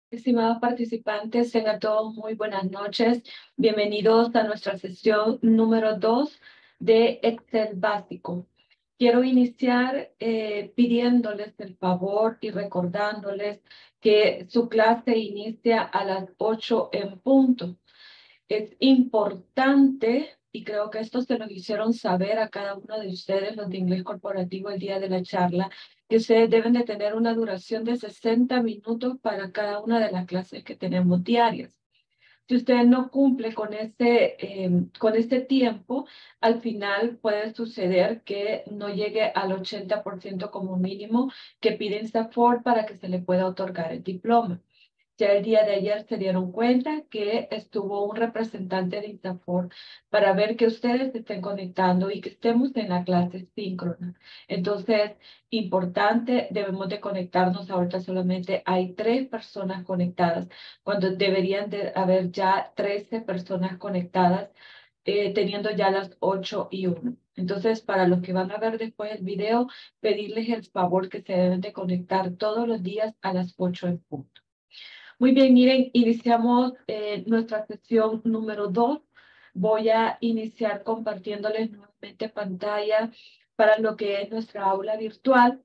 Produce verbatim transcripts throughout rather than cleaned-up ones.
Estimados participantes, tengan todos muy buenas noches. Bienvenidos a nuestra sesión número dos de Excel básico. Quiero iniciar eh, pidiéndoles el favor y recordándoles que su clase inicia a las ocho en punto. Es importante, y creo que esto se lo hicieron saber a cada uno de ustedes, los de inglés corporativo, el día de la charla, que ustedes deben de tener una duración de sesenta minutos para cada una de las clases que tenemos diarias. Si usted no cumple con ese, eh, con ese tiempo, al final puede suceder que no llegue al ochenta por ciento como mínimo que pide INSAFORP para que se le pueda otorgar el diploma. Ya el día de ayer se dieron cuenta que estuvo un representante de INSAFORP para ver que ustedes se estén conectando y que estemos en la clase síncrona. Entonces, importante, debemos de conectarnos. Ahorita solamente hay tres personas conectadas, cuando deberían de haber ya trece personas conectadas, eh, teniendo ya las ocho y uno. Entonces, para los que van a ver después el video, pedirles el favor que se deben de conectar todos los días a las ocho en punto. Muy bien, miren, iniciamos eh, nuestra sesión número dos. Voy a iniciar compartiéndoles nuevamente pantalla para lo que es nuestra aula virtual.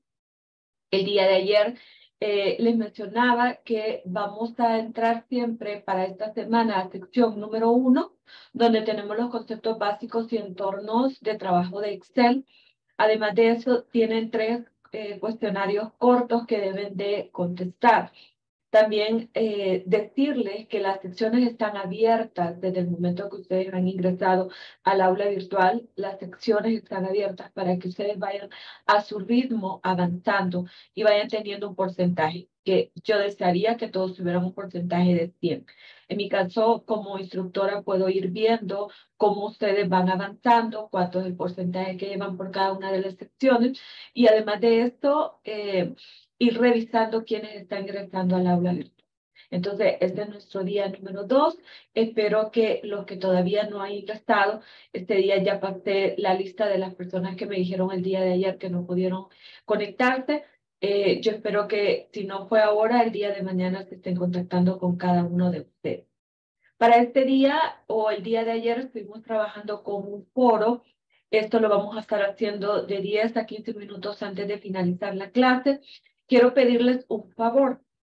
El día de ayer eh, les mencionaba que vamos a entrar siempre para esta semana a sección número uno, donde tenemos los conceptos básicos y entornos de trabajo de Excel. Además de eso, tienen tres eh, cuestionarios cortos que deben de contestar. También eh, decirles que las secciones están abiertas desde el momento que ustedes han ingresado al aula virtual. Las secciones están abiertas para que ustedes vayan a su ritmo avanzando y vayan teniendo un porcentaje, que yo desearía que todos tuvieran un porcentaje de cien. En mi caso, como instructora, puedo ir viendo cómo ustedes van avanzando, cuánto es el porcentaje que llevan por cada una de las secciones. Y además de esto, eh, ir revisando quiénes están ingresando al aula virtual. Entonces, este es nuestro día número dos. Espero que los que todavía no han ingresado, este día ya pasé la lista de las personas que me dijeron el día de ayer que no pudieron conectarse. Eh, yo espero que si no fue ahora, el día de mañana se estén contactando con cada uno de ustedes. Para este día o el día de ayer estuvimos trabajando con un foro. Esto lo vamos a estar haciendo de diez a quince minutos antes de finalizar la clase. Quiero pedirles un favor.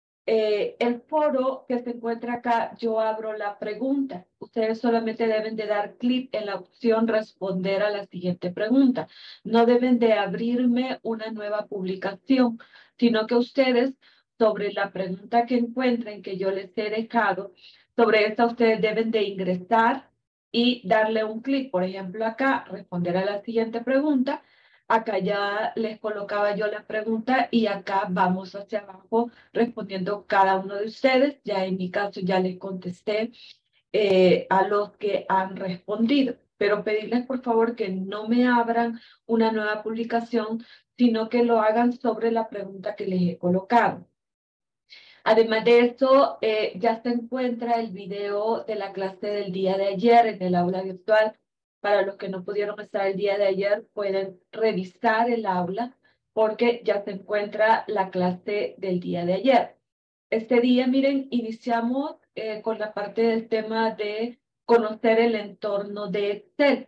Eh, el foro que se encuentra acá, yo abro la pregunta. Ustedes solamente deben de dar clic en la opción responder a la siguiente pregunta. No deben de abrirme una nueva publicación, sino que ustedes, sobre la pregunta que encuentren que yo les he dejado, sobre esta ustedes deben de ingresar y darle un clic. Por ejemplo, acá, responder a la siguiente pregunta. Acá ya les colocaba yo la pregunta y acá vamos hacia abajo respondiendo cada uno de ustedes. Ya en mi caso ya les contesté eh, a los que han respondido, pero pedirles por favor que no me abran una nueva publicación, sino que lo hagan sobre la pregunta que les he colocado. Además de eso, eh, ya se encuentra el video de la clase del día de ayer en el aula virtual. Para los que no pudieron estar el día de ayer, pueden revisar el aula porque ya se encuentra la clase del día de ayer. Este día, miren, iniciamos eh, con la parte del tema de conocer el entorno de Excel.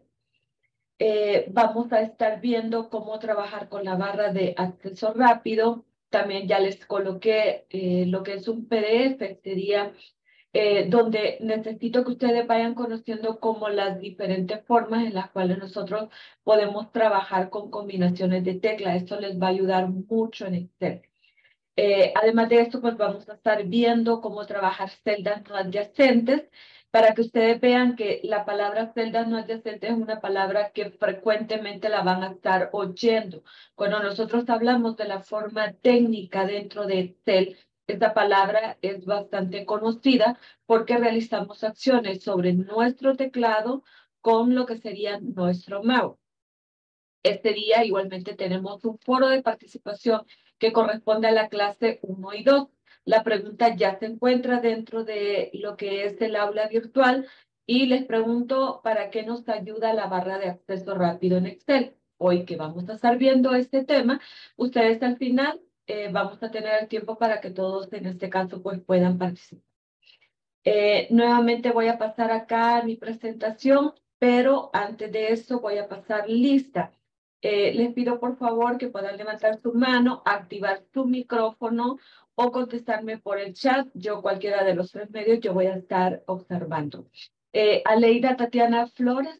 Eh, vamos a estar viendo cómo trabajar con la barra de acceso rápido. También ya les coloqué eh, lo que es un P D F este día, eh, donde necesito que ustedes vayan conociendo como las diferentes formas en las cuales nosotros podemos trabajar con combinaciones de teclas. Esto les va a ayudar mucho en Excel. Eh, además de esto, pues vamos a estar viendo cómo trabajar celdas no adyacentes para que ustedes vean que la palabra celdas no adyacentes es una palabra que frecuentemente la van a estar oyendo. Cuando nosotros hablamos de la forma técnica dentro de Excel, esta palabra es bastante conocida porque realizamos acciones sobre nuestro teclado con lo que sería nuestro mouse. Este día igualmente tenemos un foro de participación que corresponde a la clase uno y dos. La pregunta ya se encuentra dentro de lo que es el aula virtual y les pregunto para qué nos ayuda la barra de acceso rápido en Excel. Hoy que vamos a estar viendo este tema, ustedes al final eh, vamos a tener tiempo para que todos en este caso pues puedan participar. Eh, nuevamente voy a pasar acá mi presentación, pero antes de eso voy a pasar lista. Eh, les pido por favor que puedan levantar su mano, activar su micrófono o contestarme por el chat. Yo cualquiera de los tres medios yo voy a estar observando. Eh, Aleida Tatiana Flores.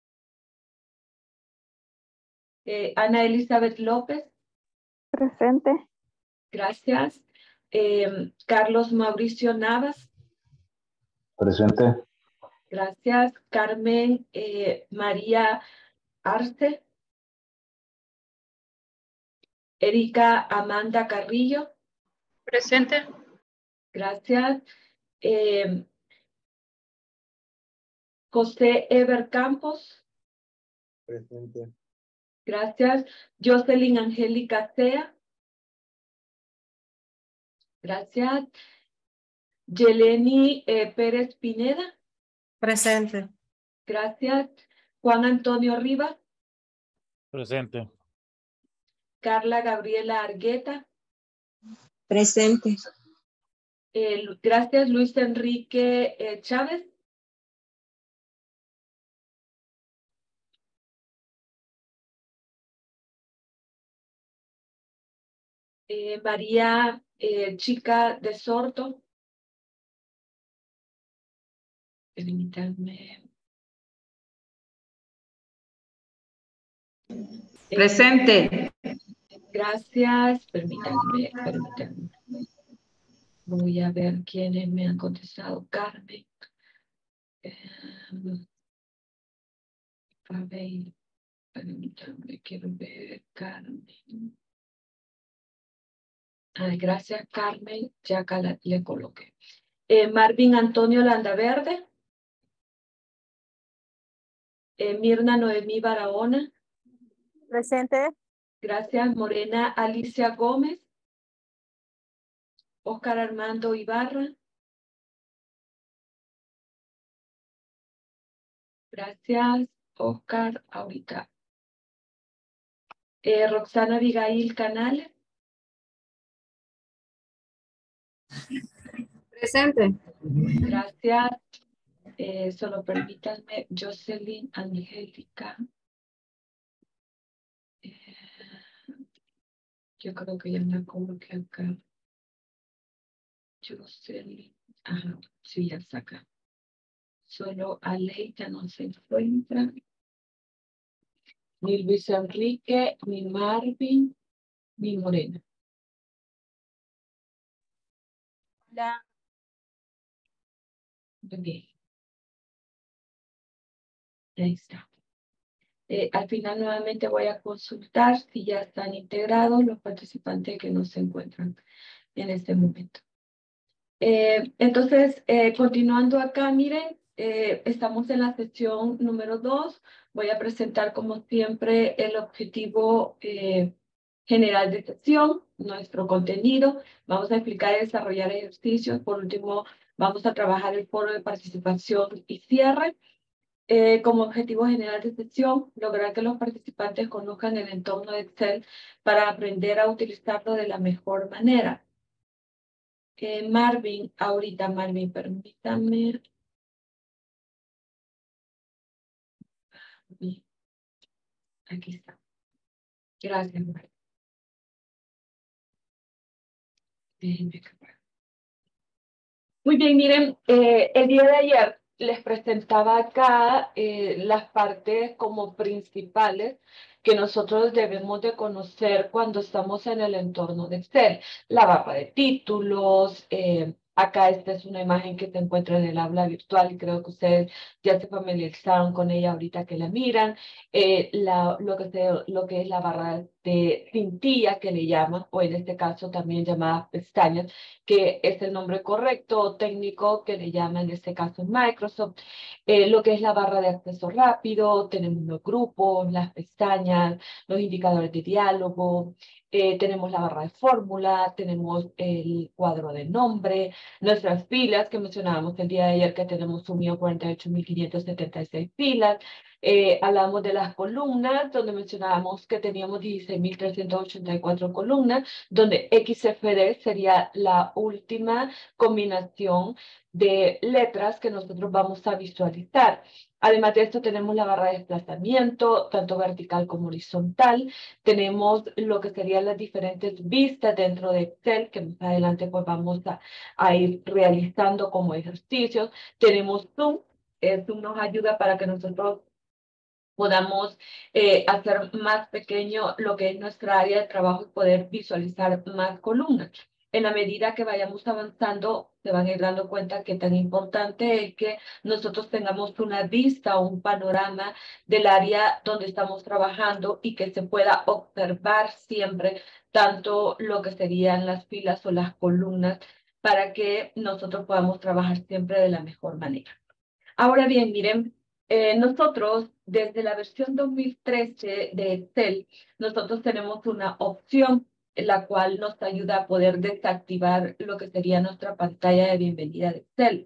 Eh, Ana Elizabeth López. Presente. Gracias. Eh, Carlos Mauricio Navas. Presente. Gracias. Carmen eh, María Arce. Erika Amanda Carrillo. Presente. Gracias. Eh, José Eber Campos. Presente. Gracias. Jocelyn Angélica Sea. Gracias. Yeleni eh, Pérez Pineda. Presente. Gracias. Juan Antonio Rivas. Presente. Carla Gabriela Argueta. Presente. Eh, gracias. Luis Enrique eh, Chávez. Eh, María eh, Chica de Sordo. Permítanme. Presente. Eh, gracias. Permítanme, permítanme. Voy a ver quiénes me han contestado. Carmen. Eh, a ver, permítanme, quiero ver Carmen. Ay, gracias, Carmen. Ya acá la, le coloqué. Eh, Marvin Antonio Landaverde. Eh, Mirna Noemí Barahona. Presente. Gracias, Morena Alicia Gómez. Oscar Armando Ibarra. Gracias, Oscar. Ahorita. Eh, Roxana Abigail Canales. Presente. Gracias. Eh, solo permítanme, Jocelyn Angélica. Eh, yo creo que ya me coloqué acá. Jocelyn. Ajá, sí, ya está acá. Solo Aleita no se encuentra. Ni Luis Enrique, ni Marvin, ni Morena. Hola. Bien. Ahí está. Eh, al final nuevamente voy a consultar si ya están integrados los participantes que no se encuentran en este momento. Eh, entonces, eh, continuando acá, miren, eh, estamos en la sesión número dos. Voy a presentar, como siempre, el objetivo eh, general de sesión, nuestro contenido. Vamos a explicar y desarrollar ejercicios. Por último, vamos a trabajar el foro de participación y cierre. Eh, como objetivo general de sesión, lograr que los participantes conozcan el entorno de Excel para aprender a utilizarlo de la mejor manera. Eh, Marvin, ahorita Marvin, permítame. Bien, aquí está. Gracias, Marvin. Déjenme acabar. Muy bien, miren, eh, el día de ayer les presentaba acá eh, las partes como principales que nosotros debemos de conocer cuando estamos en el entorno de Excel. La barra de títulos, eh, acá esta es una imagen que se encuentra en el aula virtual y creo que ustedes ya se familiarizaron con ella ahorita que la miran. Eh, la, lo, que se, lo que es la barra de cintilla que le llaman, o en este caso también llamadas pestañas, que es el nombre correcto técnico que le llaman en este caso en Microsoft. Eh, lo que es la barra de acceso rápido, tenemos los grupos, las pestañas, los indicadores de diálogo, eh, tenemos la barra de fórmula, tenemos el cuadro de nombre, nuestras filas que mencionábamos el día de ayer que tenemos un millón cuarenta y ocho mil quinientas setenta y seis filas. Eh, hablamos de las columnas donde mencionábamos que teníamos dieciséis mil trescientas ochenta y cuatro columnas, donde X F D sería la última combinación de letras que nosotros vamos a visualizar. Además de esto, tenemos la barra de desplazamiento, tanto vertical como horizontal. Tenemos lo que serían las diferentes vistas dentro de Excel, que más adelante pues vamos a, a ir realizando como ejercicios. Tenemos Zoom. Eh, Zoom nos ayuda para que nosotros podamos eh, hacer más pequeño lo que es nuestra área de trabajo y poder visualizar más columnas. En la medida que vayamos avanzando, se van a ir dando cuenta que tan importante es que nosotros tengamos una vista o un panorama del área donde estamos trabajando y que se pueda observar siempre tanto lo que serían las filas o las columnas para que nosotros podamos trabajar siempre de la mejor manera. Ahora bien, miren, eh, nosotros desde la versión dos mil trece de Excel, nosotros tenemos una opción la cual nos ayuda a poder desactivar lo que sería nuestra pantalla de bienvenida de Excel.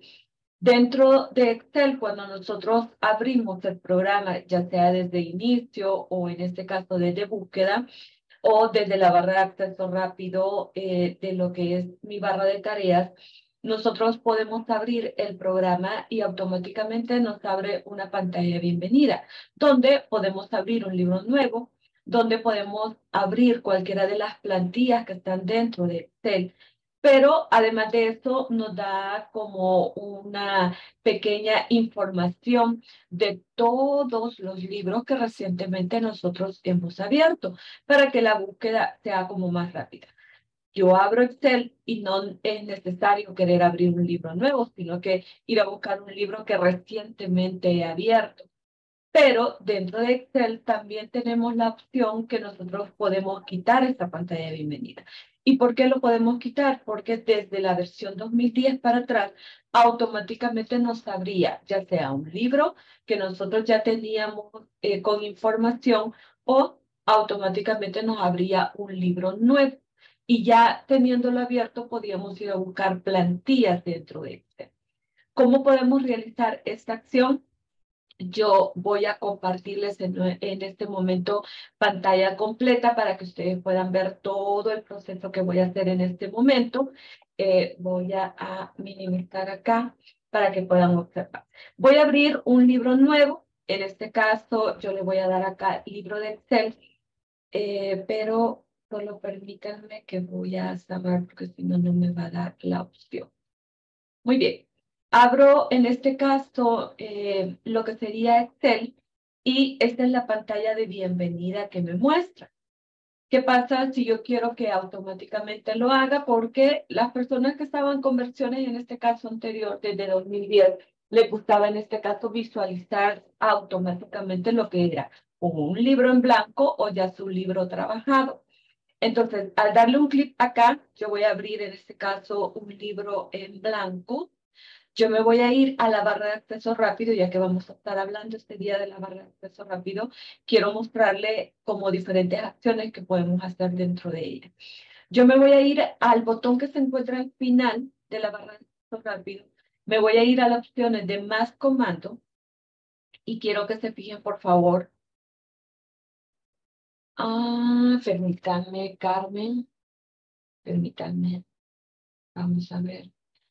Dentro de Excel, cuando nosotros abrimos el programa, ya sea desde inicio o en este caso desde búsqueda, o desde la barra de acceso rápido eh, de lo que es mi barra de tareas, nosotros podemos abrir el programa y automáticamente nos abre una pantalla de bienvenida, donde podemos abrir un libro nuevo, donde podemos abrir cualquiera de las plantillas que están dentro de Excel. Pero además de eso nos da como una pequeña información de todos los libros que recientemente nosotros hemos abierto para que la búsqueda sea como más rápida. Yo abro Excel y no es necesario querer abrir un libro nuevo, sino que ir a buscar un libro que recientemente he abierto. Pero dentro de Excel también tenemos la opción que nosotros podemos quitar esta pantalla de bienvenida. ¿Y por qué lo podemos quitar? Porque desde la versión dos mil diez para atrás, automáticamente nos abría ya sea un libro que nosotros ya teníamos eh, con información o automáticamente nos abría un libro nuevo. Y ya teniéndolo abierto, podíamos ir a buscar plantillas dentro de Excel. ¿Cómo podemos realizar esta acción? Yo voy a compartirles en, en este momento pantalla completa para que ustedes puedan ver todo el proceso que voy a hacer en este momento. Eh, voy a, a minimizar acá para que puedan observar. Voy a abrir un libro nuevo. En este caso, yo le voy a dar acá libro de Excel, eh, pero solo permítanme que voy a cerrar porque si no, no me va a dar la opción. Muy bien. Abro en este caso eh, lo que sería Excel y esta es la pantalla de bienvenida que me muestra. ¿Qué pasa si yo quiero que automáticamente lo haga? Porque las personas que estaban con versiones en este caso anterior, desde dos mil diez, les gustaba en este caso visualizar automáticamente lo que era o un libro en blanco o ya su libro trabajado. Entonces, al darle un clic acá, yo voy a abrir en este caso un libro en blanco. Yo me voy a ir a la barra de acceso rápido, ya que vamos a estar hablando este día de la barra de acceso rápido. Quiero mostrarle como diferentes acciones que podemos hacer dentro de ella. Yo me voy a ir al botón que se encuentra al final de la barra de acceso rápido. Me voy a ir a las opciones de más comando y quiero que se fijen, por favor. Ah, permítanme, Carmen. Permítanme. Vamos a ver.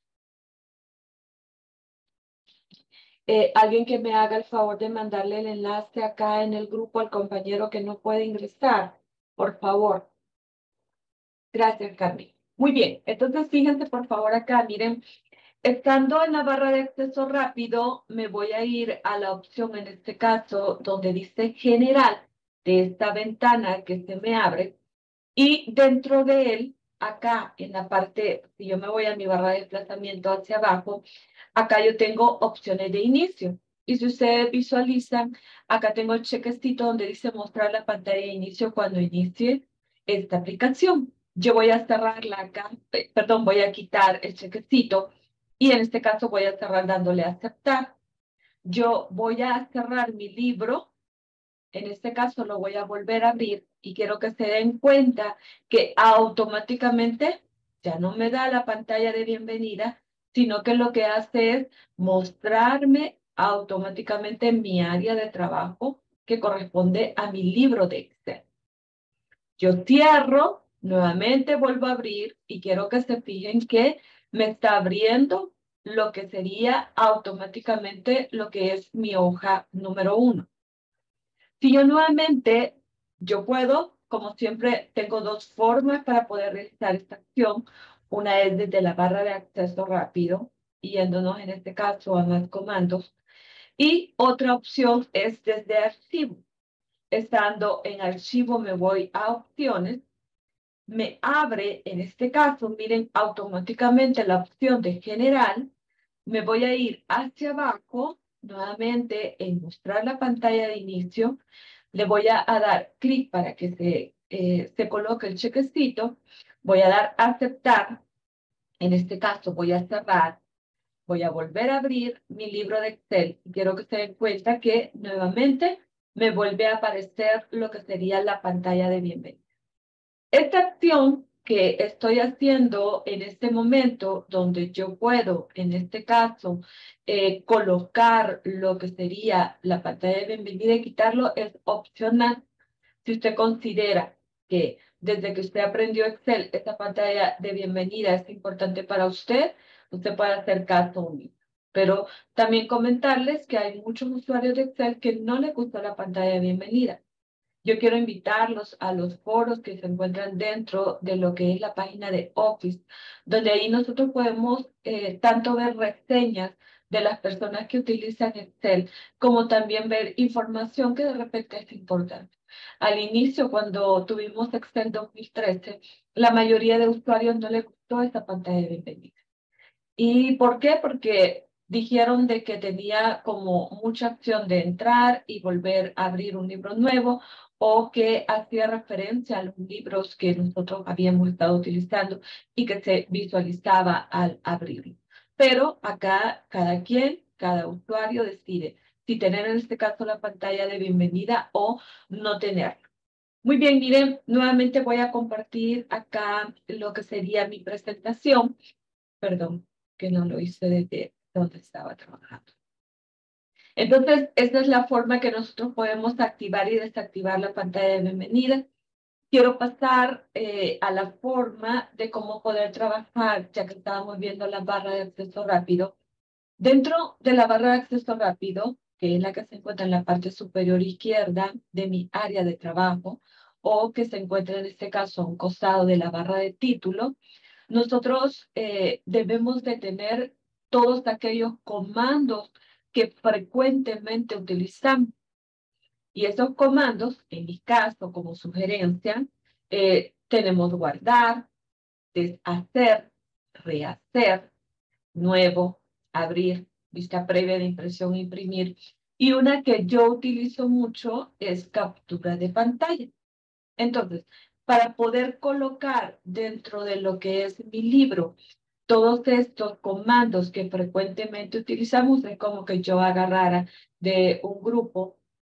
Eh, alguien que me haga el favor de mandarle el enlace acá en el grupo al compañero que no puede ingresar, por favor. Gracias, Carmen. Muy bien, entonces fíjense por favor acá, miren, estando en la barra de acceso rápido, me voy a ir a la opción en este caso donde dice general de esta ventana que se me abre y dentro de él, acá en la parte, si yo me voy a mi barra de desplazamiento hacia abajo, acá yo tengo opciones de inicio. Y si ustedes visualizan, acá tengo el chequecito donde dice mostrar la pantalla de inicio cuando inicie esta aplicación. Yo voy a cerrarla acá, perdón, voy a quitar el chequecito y en este caso voy a cerrar dándole a aceptar. Yo voy a cerrar mi libro. En este caso lo voy a volver a abrir y quiero que se den cuenta que automáticamente ya no me da la pantalla de bienvenida, sino que lo que hace es mostrarme automáticamente mi área de trabajo que corresponde a mi libro de Excel. Yo cierro, nuevamente vuelvo a abrir y quiero que se fijen que me está abriendo lo que sería automáticamente lo que es mi hoja número uno. Si yo nuevamente, yo puedo, como siempre, tengo dos formas para poder realizar esta acción. Una es desde la barra de acceso rápido, yéndonos en este caso a más comandos. Y otra opción es desde archivo. Estando en archivo me voy a opciones. Me abre, en este caso, miren, automáticamente la opción de general. Me voy a ir hacia abajo, nuevamente en mostrar la pantalla de inicio. Le voy a, a dar clic para que se, eh, se coloque el chequecito. Voy a dar a aceptar. En este caso voy a cerrar. Voy a volver a abrir mi libro de Excel. Y quiero que se den cuenta que nuevamente me vuelve a aparecer lo que sería la pantalla de bienvenida. Esta acción que estoy haciendo en este momento, donde yo puedo, en este caso, eh, colocar lo que sería la pantalla de bienvenida y quitarlo, es opcional. Si usted considera que desde que usted aprendió Excel, esta pantalla de bienvenida es importante para usted, usted puede hacer caso omiso. Pero también comentarles que hay muchos usuarios de Excel que no les gusta la pantalla de bienvenida. Yo quiero invitarlos a los foros que se encuentran dentro de lo que es la página de Office, donde ahí nosotros podemos eh, tanto ver reseñas de las personas que utilizan Excel, como también ver información que de repente es importante. Al inicio, cuando tuvimos Excel dos mil trece, la mayoría de usuarios no les gustó esa pantalla de bienvenida. ¿Y por qué? Porque dijeron de que tenía como mucha opción de entrar y volver a abrir un libro nuevo, o que hacía referencia a los libros que nosotros habíamos estado utilizando y que se visualizaba al abrirlo. Pero acá cada quien, cada usuario decide si tener en este caso la pantalla de bienvenida o no tenerla. Muy bien, miren, nuevamente voy a compartir acá lo que sería mi presentación. Perdón, que no lo hice desde donde estaba trabajando. Entonces, esta es la forma que nosotros podemos activar y desactivar la pantalla de bienvenida. Quiero pasar eh, a la forma de cómo poder trabajar, ya que estábamos viendo la barra de acceso rápido. Dentro de la barra de acceso rápido, que es la que se encuentra en la parte superior izquierda de mi área de trabajo, o que se encuentra en este caso a un costado de la barra de título, nosotros eh, debemos de tener todos aquellos comandos que frecuentemente utilizamos. Y esos comandos, en mi caso, como sugerencia, eh, tenemos guardar, deshacer, rehacer, nuevo, abrir, vista previa de impresión, imprimir. Y una que yo utilizo mucho es captura de pantalla. Entonces, para poder colocar dentro de lo que es mi libro todos estos comandos que frecuentemente utilizamos, es como que yo agarrara de un grupo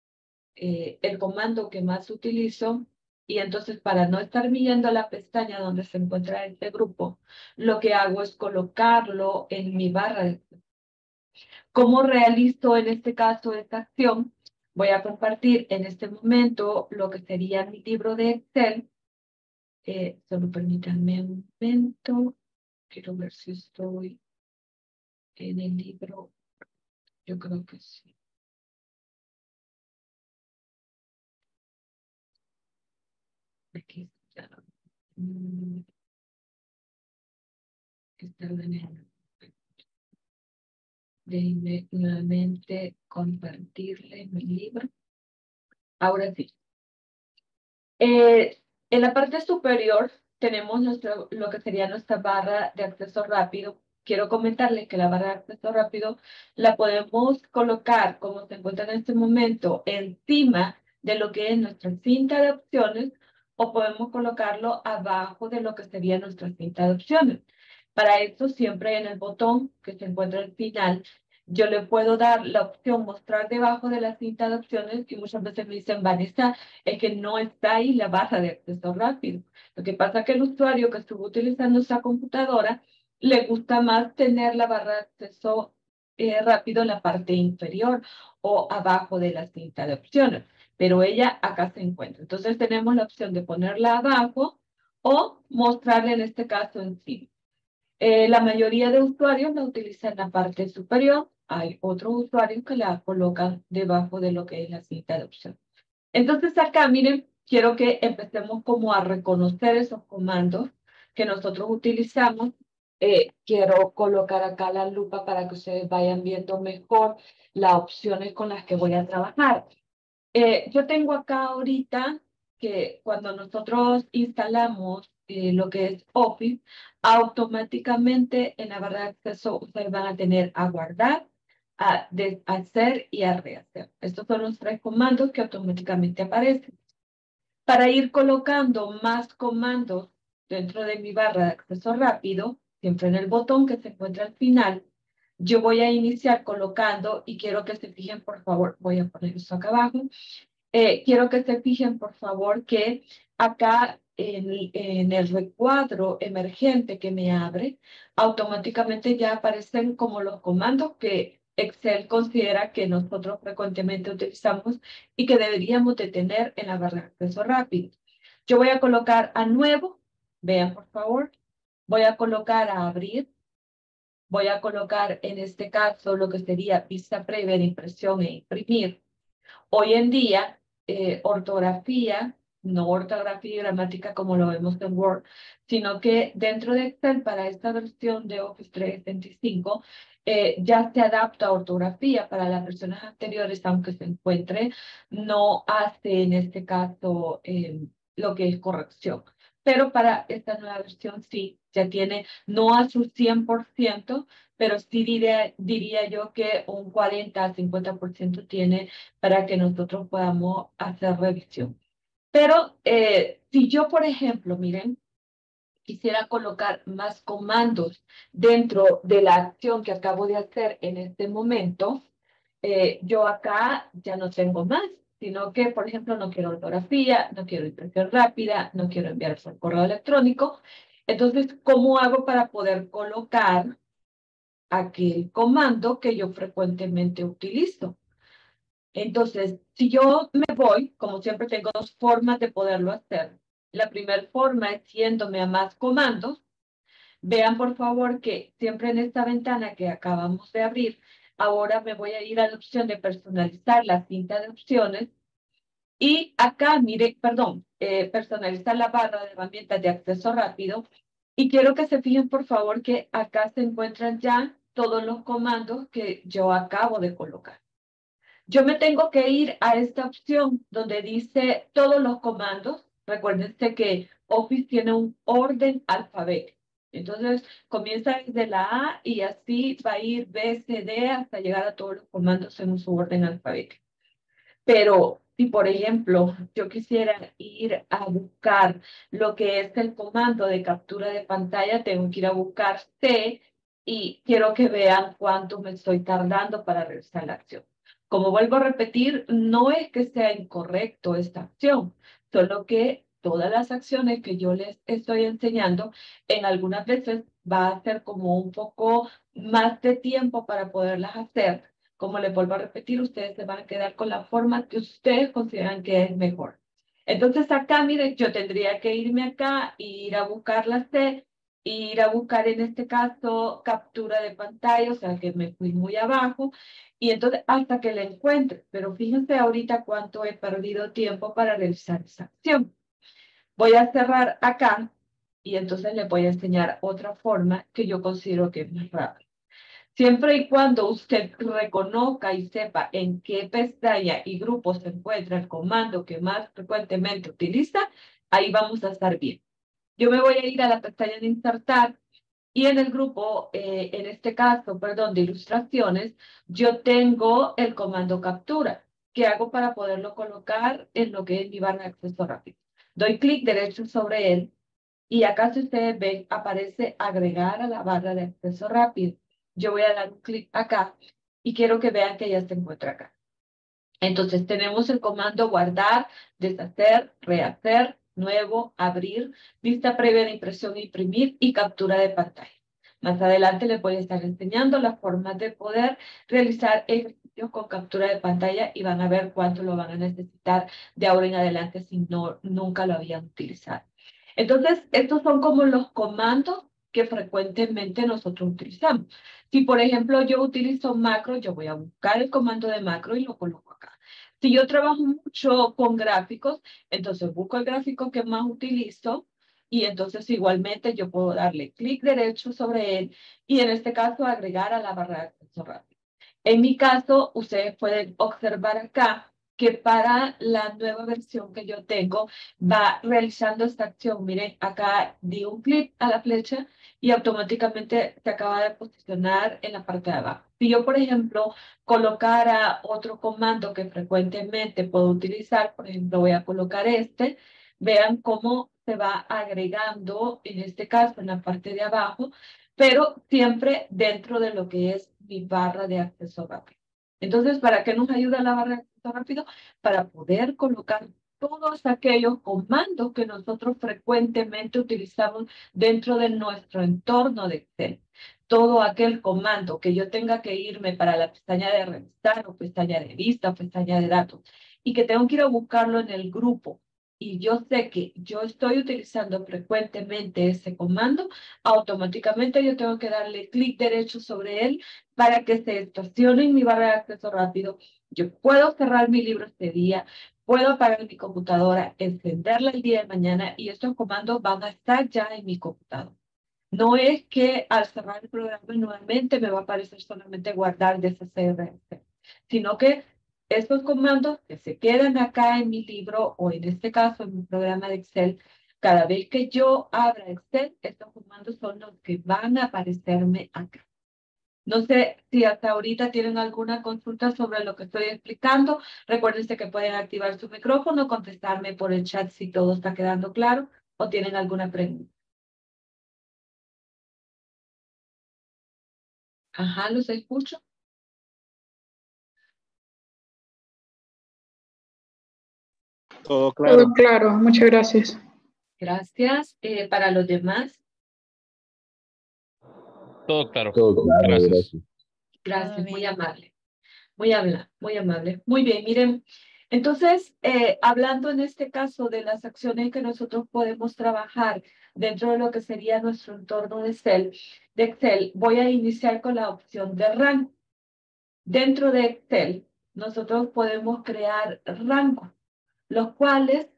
eh, el comando que más utilizo, y entonces para no estar midiendo la pestaña donde se encuentra este grupo, lo que hago es colocarlo en mi barra de... ¿Cómo realizo en este caso esta acción? Voy a compartir en este momento lo que sería mi libro de Excel. Eh, solo permítanme un momento. Quiero ver si estoy en el libro. Yo creo que sí. Aquí está. Mm, está en el... Déjenme nuevamente compartirle mi libro. Ahora sí. Eh, en la parte superior tenemos nuestro, lo que sería nuestra barra de acceso rápido. Quiero comentarles que la barra de acceso rápido la podemos colocar, como se encuentra en este momento, encima de lo que es nuestra cinta de opciones, o podemos colocarlo abajo de lo que sería nuestra cinta de opciones. Para eso, siempre en el botón que se encuentra al final, yo le puedo dar la opción mostrar debajo de la cinta de opciones, y muchas veces me dicen, Vanessa, es que no está ahí la barra de acceso rápido. Lo que pasa es que el usuario que estuvo utilizando esa computadora le gusta más tener la barra de acceso eh, rápido en la parte inferior o abajo de la cinta de opciones, pero ella acá se encuentra. Entonces tenemos la opción de ponerla abajo o mostrarle en este caso encima. Eh, la mayoría de usuarios la utilizan en la parte superior. Hay otros usuarios que la colocan debajo de lo que es la cinta de opciones. Entonces acá, miren, quiero que empecemos como a reconocer esos comandos que nosotros utilizamos. Eh, quiero colocar acá la lupa para que ustedes vayan viendo mejor las opciones con las que voy a trabajar. Eh, yo tengo acá ahorita que cuando nosotros instalamos eh, lo que es Office, automáticamente en la barra de acceso ustedes van a tener a guardar, a deshacer y a rehacer. Estos son los tres comandos que automáticamente aparecen. Para ir colocando más comandos dentro de mi barra de acceso rápido, siempre en el botón que se encuentra al final, yo voy a iniciar colocando, y quiero que se fijen, por favor, voy a poner esto acá abajo, eh, quiero que se fijen, por favor, que acá en, en el recuadro emergente que me abre, automáticamente ya aparecen como los comandos que Excel considera que nosotros frecuentemente utilizamos y que deberíamos de tener en la barra de acceso rápido. Yo voy a colocar a nuevo, vean por favor, voy a colocar a abrir, voy a colocar en este caso lo que sería vista previa de impresión e imprimir. Hoy en día, eh, ortografía, no ortografía y gramática como lo vemos en Word, sino que dentro de Excel para esta versión de Office trescientos sesenta y cinco eh, ya se adapta a ortografía. Para las versiones anteriores, aunque se encuentre, no hace en este caso eh, lo que es corrección. Pero para esta nueva versión sí, ya tiene, no a su cien por ciento, pero sí diría, diría yo que un cuarenta a cincuenta por ciento tiene para que nosotros podamos hacer revisión. Pero eh, si yo, por ejemplo, miren, quisiera colocar más comandos dentro de la acción que acabo de hacer en este momento, eh, yo acá ya no tengo más, sino que, por ejemplo, no quiero ortografía, no quiero impresión rápida, no quiero enviar por correo electrónico. Entonces, ¿cómo hago para poder colocar aquel comando que yo frecuentemente utilizo? Entonces, si yo me voy, como siempre tengo dos formas de poderlo hacer. La primera forma es yéndome a más comandos. Vean por favor que siempre en esta ventana que acabamos de abrir, ahora me voy a ir a la opción de personalizar la cinta de opciones. Y acá, mire, perdón, eh, personalizar la barra de herramientas de acceso rápido. Y quiero que se fijen por favor que acá se encuentran ya todos los comandos que yo acabo de colocar. Yo me tengo que ir a esta opción donde dice todos los comandos. Recuérdense que Office tiene un orden alfabético. Entonces, comienza desde la A y así va a ir B, C, D hasta llegar a todos los comandos en su orden alfabético. Pero si, por ejemplo, yo quisiera ir a buscar lo que es el comando de captura de pantalla, tengo que ir a buscar C y quiero que vean cuánto me estoy tardando para realizar la acción. Como vuelvo a repetir, no es que sea incorrecto esta acción, solo que todas las acciones que yo les estoy enseñando, en algunas veces va a ser como un poco más de tiempo para poderlas hacer. Como les vuelvo a repetir, ustedes se van a quedar con la forma que ustedes consideran que es mejor. Entonces acá, miren, yo tendría que irme acá e ir a buscar la C, ir a buscar en este caso captura de pantalla, o sea que me fui muy abajo, y entonces hasta que la encuentre. Pero fíjense ahorita cuánto he perdido tiempo para realizar esa acción. Voy a cerrar acá y entonces les voy a enseñar otra forma que yo considero que es más rápida. Siempre y cuando usted reconozca y sepa en qué pestaña y grupo se encuentra el comando que más frecuentemente utiliza, ahí vamos a estar bien. Yo me voy a ir a la pestaña de insertar y en el grupo, eh, en este caso, perdón, de ilustraciones, yo tengo el comando captura. ¿Qué hago para poderlo colocar en lo que es mi barra de acceso rápido? Doy clic derecho sobre él y acá, si ustedes ven, aparece agregar a la barra de acceso rápido. Yo voy a dar un clic acá y quiero que vean que ya se encuentra acá. Entonces tenemos el comando guardar, deshacer, rehacer, nuevo, abrir, vista previa de impresión e imprimir y captura de pantalla. Más adelante les voy a estar enseñando las formas de poder realizar ejercicios con captura de pantalla y van a ver cuánto lo van a necesitar de ahora en adelante si no, nunca lo habían utilizado. Entonces, estos son como los comandos que frecuentemente nosotros utilizamos. Si, por ejemplo, yo utilizo macro, yo voy a buscar el comando de macro y lo coloco acá. Si yo trabajo mucho con gráficos, entonces busco el gráfico que más utilizo y entonces igualmente yo puedo darle clic derecho sobre él y en este caso agregar a la barra de acceso rápido. En mi caso, ustedes pueden observar acá que para la nueva versión que yo tengo va realizando esta acción. Miren, acá di un clic a la flecha y automáticamente se acaba de posicionar en la parte de abajo. Si yo, por ejemplo, colocara otro comando que frecuentemente puedo utilizar, por ejemplo, voy a colocar este, vean cómo se va agregando, en este caso, en la parte de abajo, pero siempre dentro de lo que es mi barra de acceso rápido. Entonces, ¿para qué nos ayuda la barra de acceso rápido? Para poder colocar todos aquellos comandos que nosotros frecuentemente utilizamos dentro de nuestro entorno de Excel. Todo aquel comando que yo tenga que irme para la pestaña de revisar o pestaña de vista o pestaña de datos y que tengo que ir a buscarlo en el grupo y yo sé que yo estoy utilizando frecuentemente ese comando, automáticamente yo tengo que darle clic derecho sobre él para que se estacione en mi barra de acceso rápido. Yo puedo cerrar mi libro este día, puedo apagar mi computadora, encenderla el día de mañana y estos comandos van a estar ya en mi computadora. No es que al cerrar el programa nuevamente me va a aparecer solamente guardar de ese C R S, sino que estos comandos que se quedan acá en mi libro o en este caso en mi programa de Excel, cada vez que yo abra Excel, estos comandos son los que van a aparecerme acá. No sé si hasta ahorita tienen alguna consulta sobre lo que estoy explicando. Recuérdense que pueden activar su micrófono, contestarme por el chat si todo está quedando claro o tienen alguna pregunta. Ajá, los escucho. Todo claro. Todo claro, muchas gracias. Gracias. Eh, para los demás, Todo claro. Todo claro, Gracias. gracias. gracias, muy amable. Muy amable, muy amable. Muy bien, miren. Entonces, eh, hablando en este caso de las acciones que nosotros podemos trabajar dentro de lo que sería nuestro entorno de Excel, de Excel, voy a iniciar con la opción de rango. Dentro de Excel, nosotros podemos crear rangos, los cuales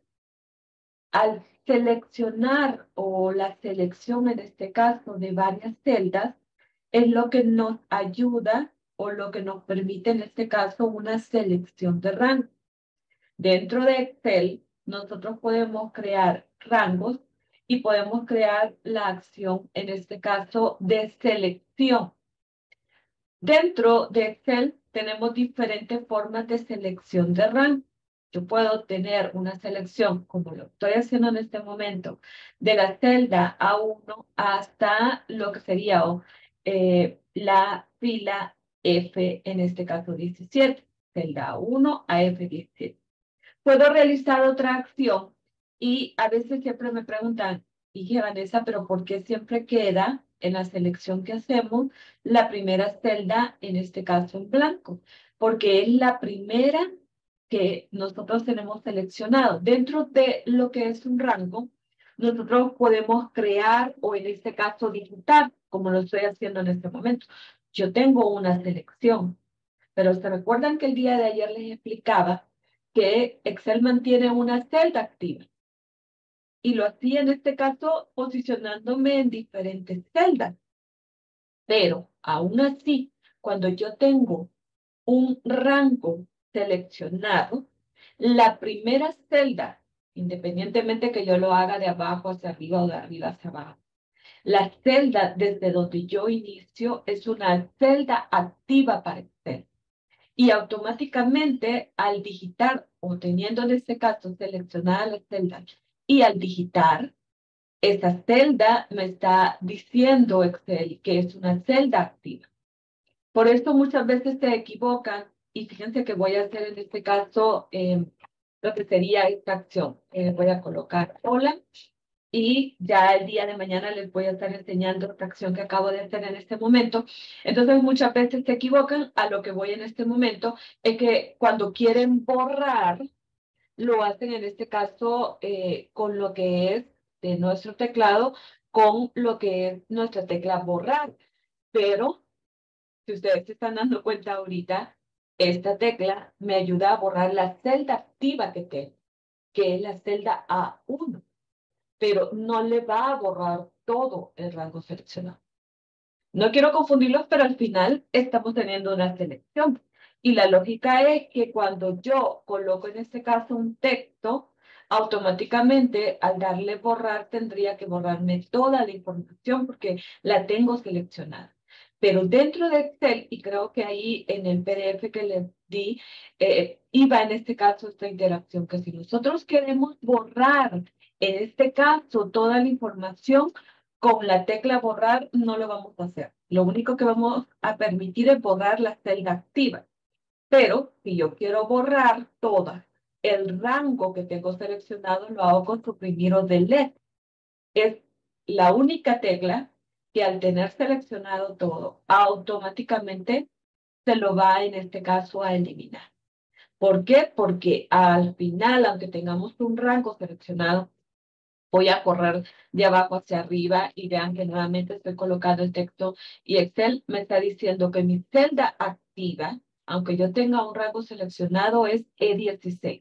al seleccionar o la selección en este caso de varias celdas es lo que nos ayuda o lo que nos permite en este caso una selección de rango. Dentro de Excel nosotros podemos crear rangos y podemos crear la acción en este caso de selección. Dentro de Excel tenemos diferentes formas de selección de rango. Yo puedo tener una selección, como lo estoy haciendo en este momento, de la celda A uno hasta lo que sería eh, la fila F, en este caso diecisiete, celda A uno a F diecisiete. Puedo realizar otra acción y a veces siempre me preguntan, y Vanessa, pero ¿por qué siempre queda en la selección que hacemos la primera celda, en este caso en blanco? Porque es la primera que nosotros tenemos seleccionado. Dentro de lo que es un rango, nosotros podemos crear o en este caso digitar, como lo estoy haciendo en este momento. Yo tengo una selección, pero ¿se recuerdan que el día de ayer les explicaba que Excel mantiene una celda activa? Y lo hacía en este caso posicionándome en diferentes celdas. Pero aún así, cuando yo tengo un rango seleccionado, la primera celda, independientemente que yo lo haga de abajo hacia arriba o de arriba hacia abajo, la celda desde donde yo inicio es una celda activa para Excel. Y automáticamente al digitar o teniendo en este caso seleccionada la celda y al digitar, esa celda me está diciendo Excel que es una celda activa. Por esto muchas veces se equivocan y fíjense que voy a hacer en este caso eh, lo que sería esta acción. Eh, voy a colocar hola y ya el día de mañana les voy a estar enseñando la acción que acabo de hacer en este momento. Entonces muchas veces se equivocan. A lo que voy en este momento es que cuando quieren borrar, lo hacen en este caso eh, con lo que es de nuestro teclado, con lo que es nuestra tecla borrar. Pero si ustedes se están dando cuenta ahorita, esta tecla me ayuda a borrar la celda activa que tengo, que es la celda A uno. Pero no le va a borrar todo el rango seleccionado. No quiero confundirlos, pero al final estamos teniendo una selección. Y la lógica es que cuando yo coloco en este caso un texto, automáticamente al darle borrar tendría que borrarme toda la información porque la tengo seleccionada. Pero dentro de Excel, y creo que ahí en el P D F que les di, eh, iba en este caso esta interacción, que si nosotros queremos borrar en este caso toda la información, con la tecla borrar no lo vamos a hacer. Lo único que vamos a permitir es borrar la celda activa. Pero si yo quiero borrar toda el rango que tengo seleccionado, lo hago con suprimir o delete. Es la única tecla que al tener seleccionado todo, automáticamente se lo va en este caso a eliminar. ¿Por qué? Porque al final, aunque tengamos un rango seleccionado, voy a correr de abajo hacia arriba y vean que nuevamente estoy colocando el texto y Excel me está diciendo que mi celda activa, aunque yo tenga un rango seleccionado, es E dieciséis.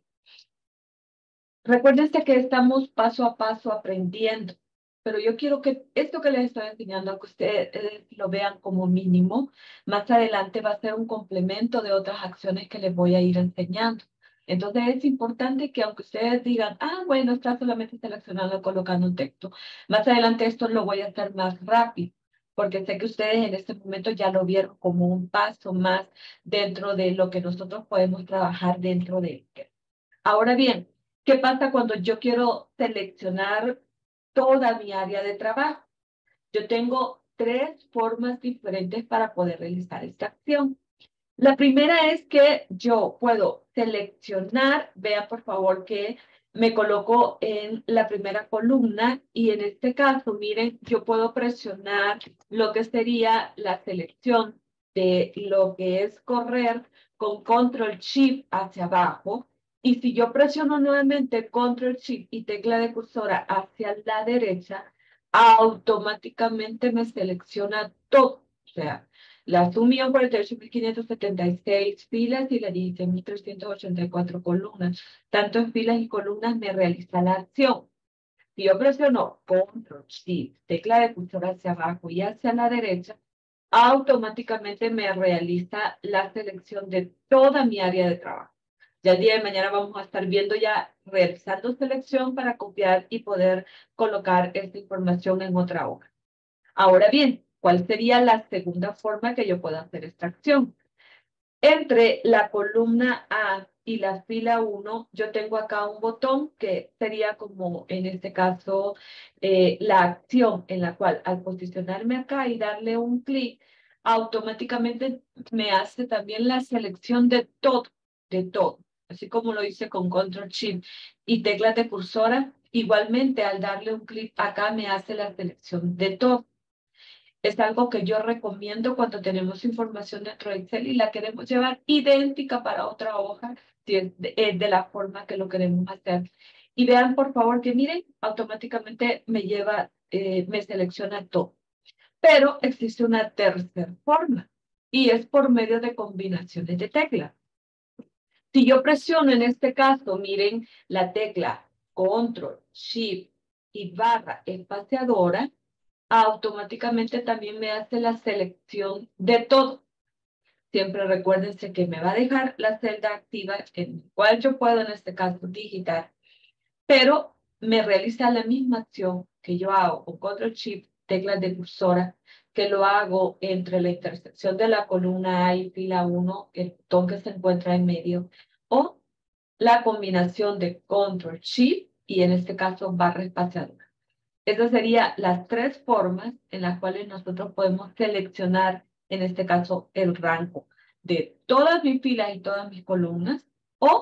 Recuérdense que estamos paso a paso aprendiendo, pero yo quiero que esto que les estoy enseñando, que ustedes lo vean como mínimo, más adelante va a ser un complemento de otras acciones que les voy a ir enseñando. Entonces es importante que aunque ustedes digan, ah, bueno, está solamente seleccionando, colocando un texto, más adelante esto lo voy a hacer más rápido, porque sé que ustedes en este momento ya lo vieron como un paso más dentro de lo que nosotros podemos trabajar dentro de él. Ahora bien, ¿qué pasa cuando yo quiero seleccionar toda mi área de trabajo? Yo tengo tres formas diferentes para poder realizar esta acción. La primera es que yo puedo seleccionar, vean por favor que me coloco en la primera columna y en este caso, miren, yo puedo presionar lo que sería la selección de lo que es correr con control shift hacia abajo. Y si yo presiono nuevamente control shift y tecla de cursora hacia la derecha, automáticamente me selecciona todo. O sea, las un millón cuarenta y ocho mil quinientas setenta y seis filas y las dieciséis mil trescientas ochenta y cuatro columnas. Tanto en filas y columnas me realiza la acción. Si yo presiono control shift, tecla de cursor hacia abajo y hacia la derecha, automáticamente me realiza la selección de toda mi área de trabajo. Ya el día de mañana vamos a estar viendo ya, realizando selección para copiar y poder colocar esta información en otra hoja. Ahora bien, ¿cuál sería la segunda forma que yo pueda hacer esta acción? Entre la columna A y la fila uno, yo tengo acá un botón que sería como en este caso eh, la acción en la cual al posicionarme acá y darle un clic, automáticamente me hace también la selección de todo, de todo. Así como lo hice con control shift y teclas de cursora, igualmente al darle un clic acá me hace la selección de todo. Es algo que yo recomiendo cuando tenemos información dentro de Excel y la queremos llevar idéntica para otra hoja, si es de, es de la forma que lo queremos hacer. Y vean, por favor, que miren, automáticamente me lleva, eh, me selecciona todo. Pero existe una tercera forma y es por medio de combinaciones de teclas. Si yo presiono en este caso, miren, la tecla Control, Shift y barra espaciadora, automáticamente también me hace la selección de todo. Siempre recuérdense que me va a dejar la celda activa en la cual yo puedo en este caso digitar, pero me realiza la misma acción que yo hago con control shift, teclas de cursora, que lo hago entre la intersección de la columna A y fila uno, el botón que se encuentra en medio, o la combinación de control shift y en este caso barra espaciadora. Esas serían las tres formas en las cuales nosotros podemos seleccionar, en este caso, el rango de todas mis filas y todas mis columnas, o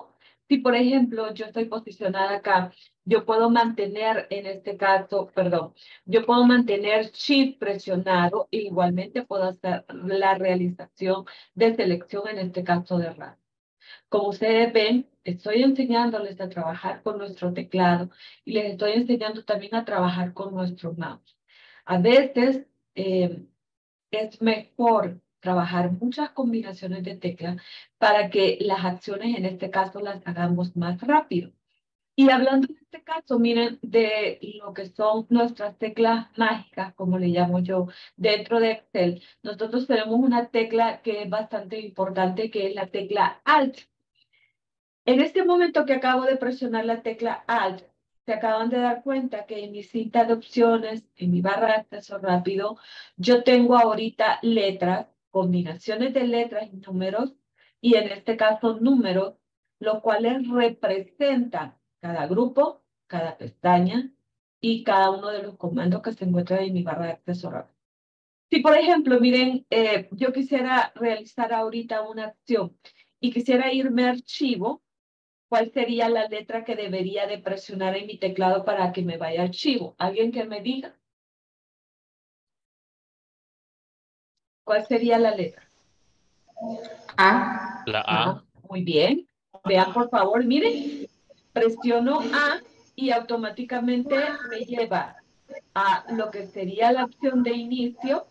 Si, por ejemplo, yo estoy posicionada acá, yo puedo mantener en este caso, perdón, yo puedo mantener Shift presionado e igualmente puedo hacer la realización de selección en este caso de radio. Como ustedes ven, estoy enseñándoles a trabajar con nuestro teclado y les estoy enseñando también a trabajar con nuestro mouse. A veces eh, es mejor trabajar muchas combinaciones de teclas para que las acciones en este caso las hagamos más rápido. Y hablando en este caso, miren, de lo que son nuestras teclas mágicas, como le llamo yo, dentro de Excel, nosotros tenemos una tecla que es bastante importante, que es la tecla Alt. En este momento que acabo de presionar la tecla Alt, se acaban de dar cuenta que en mi cinta de opciones, en mi barra de acceso rápido, yo tengo ahorita letras, combinaciones de letras y números, y en este caso números, los cuales representan cada grupo, cada pestaña y cada uno de los comandos que se encuentran en mi barra de acceso rápido. Si, por ejemplo, miren, eh, yo quisiera realizar ahorita una acción y quisiera irme a archivo, ¿cuál sería la letra que debería de presionar en mi teclado para que me vaya a archivo? ¿Alguien que me diga? ¿Cuál sería la letra? A. La Ah, A. muy bien. Vean, por favor, miren. Presiono A y automáticamente me lleva a lo que sería la opción de inicio.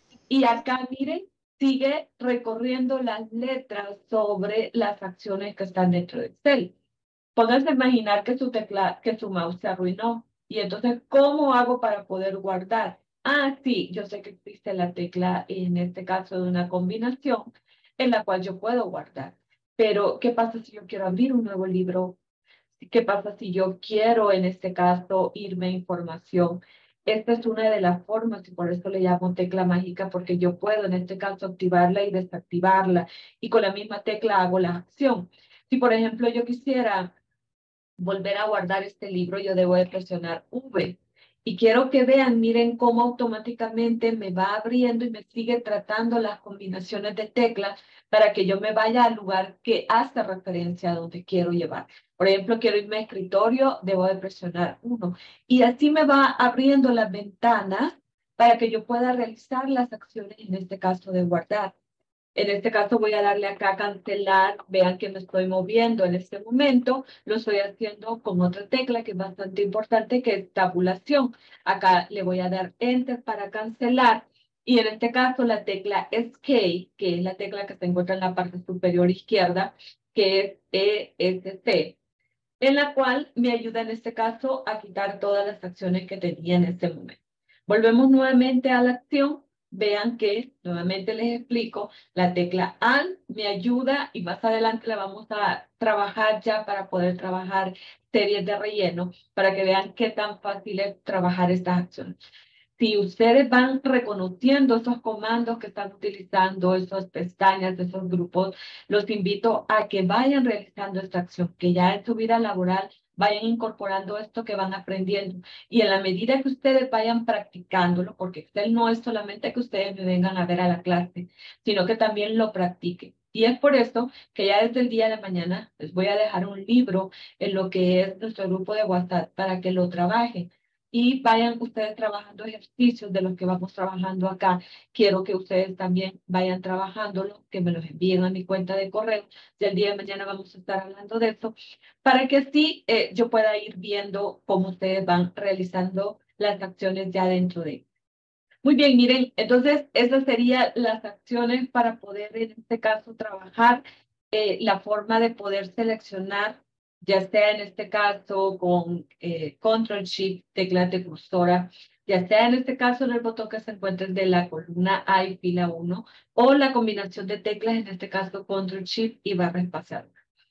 Y acá, miren, sigue recorriendo las letras sobre las acciones que están dentro de Excel. Pónganse a imaginar que su tecla, que su mouse se arruinó. Y entonces, ¿cómo hago para poder guardar? Ah, sí, yo sé que existe la tecla, en este caso, de una combinación en la cual yo puedo guardar. Pero, ¿qué pasa si yo quiero abrir un nuevo libro? ¿Qué pasa si yo quiero, en este caso, irme a información? Esta es una de las formas y por eso le llamo tecla mágica, porque yo puedo, en este caso, activarla y desactivarla. Y con la misma tecla hago la acción. Si, por ejemplo, yo quisiera volver a guardar este libro, yo debo de presionar V. Y quiero que vean, miren cómo automáticamente me va abriendo y me sigue tratando las combinaciones de teclas para que yo me vaya al lugar que hace referencia a donde quiero llevar. Por ejemplo, quiero irme a escritorio, debo de presionar uno. Y así me va abriendo las ventanas para que yo pueda realizar las acciones, en este caso de guardar. En este caso voy a darle acá a cancelar. Vean que me estoy moviendo en este momento. Lo estoy haciendo con otra tecla que es bastante importante, que es tabulación. Acá le voy a dar Enter para cancelar. Y en este caso la tecla Escape, que es la tecla que se encuentra en la parte superior izquierda, que es E S C, en la cual me ayuda en este caso a quitar todas las acciones que tenía en este momento. Volvemos nuevamente a la acción. Vean que, nuevamente les explico, la tecla Alt me ayuda y más adelante la vamos a trabajar ya para poder trabajar series de relleno, para que vean qué tan fácil es trabajar estas acciones. Si ustedes van reconociendo esos comandos que están utilizando, esas pestañas, esos grupos, los invito a que vayan realizando esta acción, que ya en su vida laboral vayan incorporando esto que van aprendiendo. Y en la medida que ustedes vayan practicándolo, porque Excel no es solamente que ustedes me vengan a ver a la clase, sino que también lo practiquen. Y es por eso que ya desde el día de mañana les voy a dejar un libro en lo que es nuestro grupo de WhatsApp para que lo trabajen. Y vayan ustedes trabajando ejercicios de los que vamos trabajando acá. Quiero que ustedes también vayan trabajándolo, que me los envíen a mi cuenta de correo. Y el día de mañana vamos a estar hablando de eso, para que así eh, yo pueda ir viendo cómo ustedes van realizando las acciones ya dentro de. Muy bien, miren, entonces esas serían las acciones para poder en este caso trabajar eh, la forma de poder seleccionar, ya sea en este caso con eh, Control Shift, tecla de cursora, ya sea en este caso en el botón que se encuentra de la columna A y fila uno, o la combinación de teclas, en este caso Control Shift y barra espacial.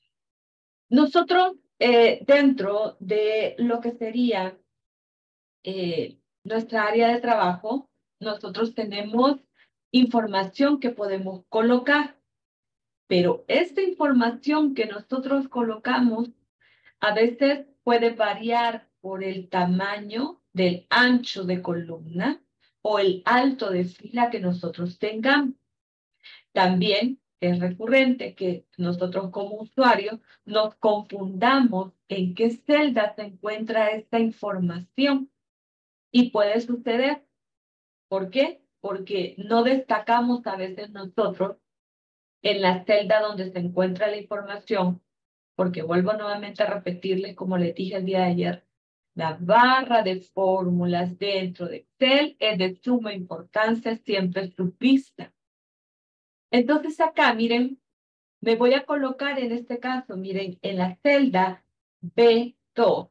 Nosotros eh, dentro de lo que sería eh, nuestra área de trabajo, nosotros tenemos información que podemos colocar, pero esta información que nosotros colocamos a veces puede variar por el tamaño del ancho de columna o el alto de fila que nosotros tengamos. También es recurrente que nosotros como usuarios nos confundamos en qué celda se encuentra esta información. Y puede suceder. ¿Por qué? Porque no destacamos a veces nosotros en la celda donde se encuentra la información, porque vuelvo nuevamente a repetirles, como les dije el día de ayer, la barra de fórmulas dentro de Excel es de suma importancia siempre su vista. Entonces acá, miren, me voy a colocar en este caso, miren, en la celda B dos.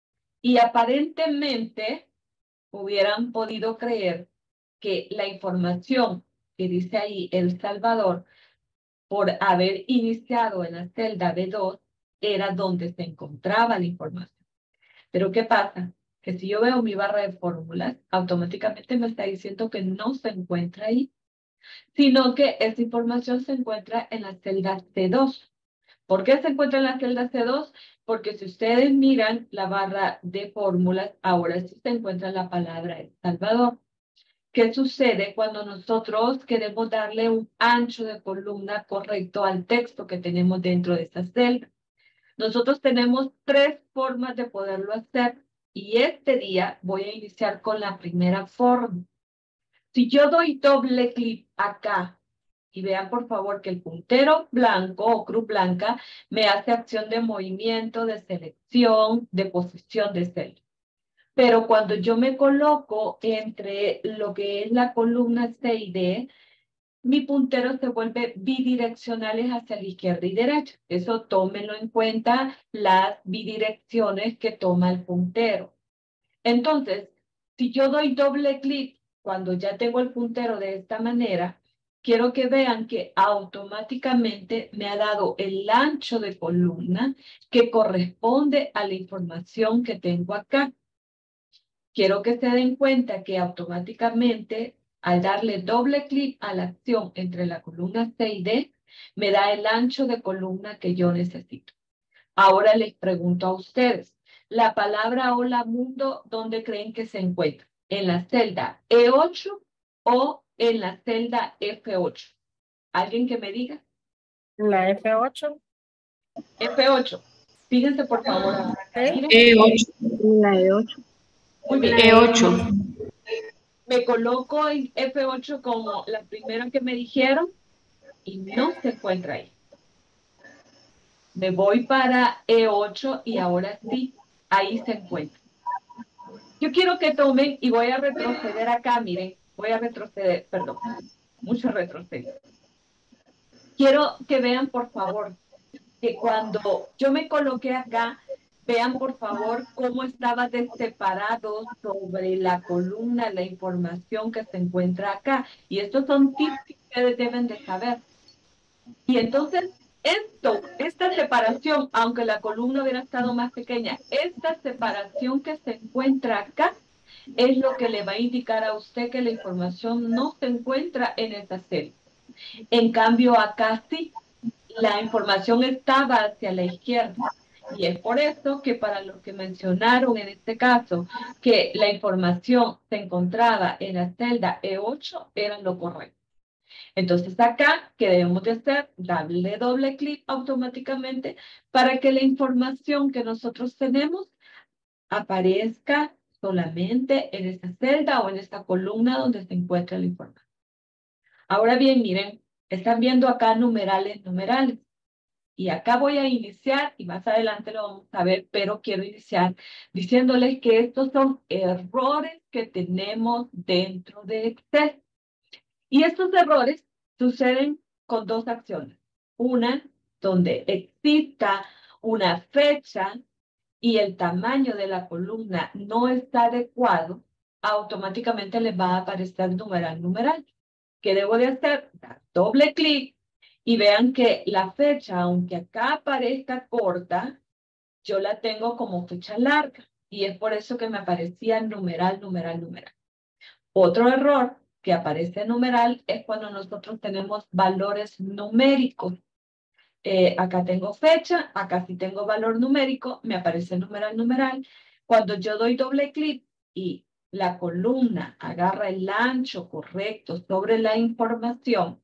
Y aparentemente hubieran podido creer que la información que dice ahí El Salvador, por haber iniciado en la celda B dos, era donde se encontraba la información. Pero ¿qué pasa? Que si yo veo mi barra de fórmulas, automáticamente me está diciendo que no se encuentra ahí, sino que esa información se encuentra en la celda C dos. ¿Por qué se encuentra en la celda C dos? Porque si ustedes miran la barra de fórmulas, ahora sí se encuentra la palabra El Salvador. ¿Qué sucede cuando nosotros queremos darle un ancho de columna correcto al texto que tenemos dentro de esta celda? Nosotros tenemos tres formas de poderlo hacer y este día voy a iniciar con la primera forma. Si yo doy doble clic acá y vean por favor que el puntero blanco o cruz blanca me hace acción de movimiento, de selección, de posición de celda. Pero cuando yo me coloco entre lo que es la columna C y D, mi puntero se vuelve bidireccionales hacia la izquierda y derecha. Eso tómenlo en cuenta, las bidirecciones que toma el puntero. Entonces, si yo doy doble clic cuando ya tengo el puntero de esta manera, quiero que vean que automáticamente me ha dado el ancho de columna que corresponde a la información que tengo acá. Quiero que se den cuenta que automáticamente, al darle doble clic a la acción entre la columna C y D, me da el ancho de columna que yo necesito. Ahora les pregunto a ustedes, la palabra hola mundo, ¿dónde creen que se encuentra? ¿En la celda E ocho o en la celda F ocho? ¿Alguien que me diga? La F ocho. F ocho. Fíjense por favor ahora acá. Miren. E ocho. La E ocho. Muy bien. E ocho. Me coloco en F ocho como la primera que me dijeron y no se encuentra ahí. Me voy para E ocho y ahora sí, ahí se encuentra. Yo quiero que tomen y voy a retroceder acá, miren, voy a retroceder, perdón, mucho retroceder. Quiero que vean, por favor, que cuando yo me coloqué acá, vean, por favor, cómo estaba separado sobre la columna la información que se encuentra acá. Y estos son tips que ustedes deben de saber. Y entonces, esto, esta separación, aunque la columna hubiera estado más pequeña, esta separación que se encuentra acá es lo que le va a indicar a usted que la información no se encuentra en esta celda. En cambio, acá sí, la información estaba hacia la izquierda. Y es por eso que para los que mencionaron en este caso que la información se encontraba en la celda E ocho, era lo correcto. Entonces acá, ¿qué debemos de hacer? Darle doble clic automáticamente para que la información que nosotros tenemos aparezca solamente en esta celda o en esta columna donde se encuentra la información. Ahora bien, miren, están viendo acá numerales, numerales. Y acá voy a iniciar, y más adelante lo vamos a ver, pero quiero iniciar diciéndoles que estos son errores que tenemos dentro de Excel. Y estos errores suceden con dos acciones. Una, donde exista una fecha y el tamaño de la columna no está adecuado, automáticamente les va a aparecer numeral, numeral. ¿Qué debo de hacer? Dar doble clic y vean que la fecha, aunque acá aparezca corta, yo la tengo como fecha larga. Y es por eso que me aparecía numeral, numeral, numeral. Otro error que aparece en numeral es cuando nosotros tenemos valores numéricos. Eh, acá tengo fecha, acá sí tengo valor numérico, me aparece numeral, numeral. Cuando yo doy doble clic y la columna agarra el ancho correcto sobre la información,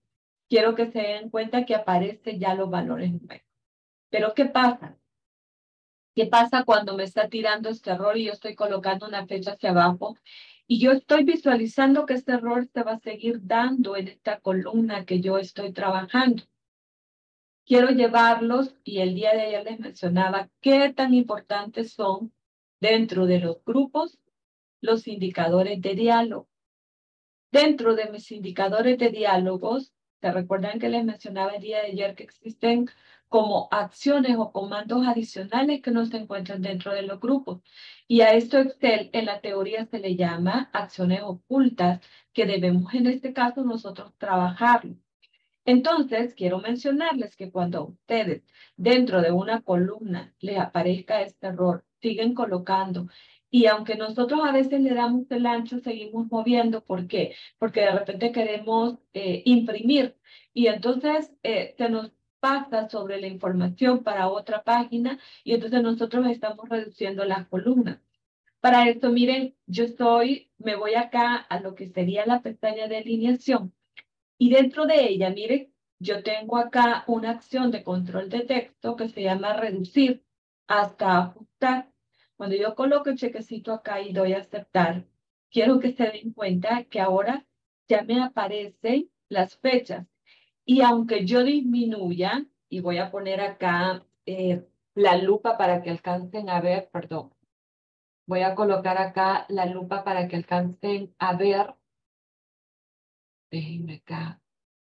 quiero que se den cuenta que aparecen ya los valores numéricos. Pero ¿qué pasa? ¿Qué pasa cuando me está tirando este error y yo estoy colocando una fecha hacia abajo? Y yo estoy visualizando que este error se va a seguir dando en esta columna que yo estoy trabajando. Quiero llevarlos, y el día de ayer les mencionaba qué tan importantes son dentro de los grupos los indicadores de diálogo. Dentro de mis indicadores de diálogos, ¿se recuerdan que les mencionaba el día de ayer que existen como acciones o comandos adicionales que no se encuentran dentro de los grupos? Y a esto Excel en la teoría se le llama acciones ocultas que debemos en este caso nosotros trabajarlo. Entonces, quiero mencionarles que cuando a ustedes dentro de una columna les aparezca este error, siguen colocando. Y aunque nosotros a veces le damos el ancho, seguimos moviendo. ¿Por qué? Porque de repente queremos eh, imprimir y entonces eh, se nos pasa sobre la información para otra página y entonces nosotros estamos reduciendo las columnas. Para esto, miren, yo estoy, me voy acá a lo que sería la pestaña de alineación. Y dentro de ella, miren, yo tengo acá una acción de control de texto que se llama reducir hasta ajustar. Cuando yo coloco el chequecito acá y doy a aceptar, quiero que se den cuenta que ahora ya me aparecen las fechas. Y aunque yo disminuya, y voy a poner acá eh, la lupa para que alcancen a ver, perdón, voy a colocar acá la lupa para que alcancen a ver. Déjenme acá.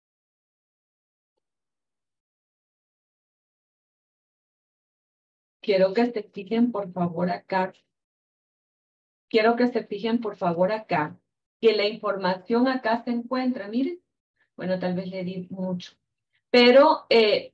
Quiero que se fijen, por favor, acá. Quiero que se fijen, por favor, acá. Que la información acá se encuentra. Miren. Bueno, tal vez le di mucho. Pero eh,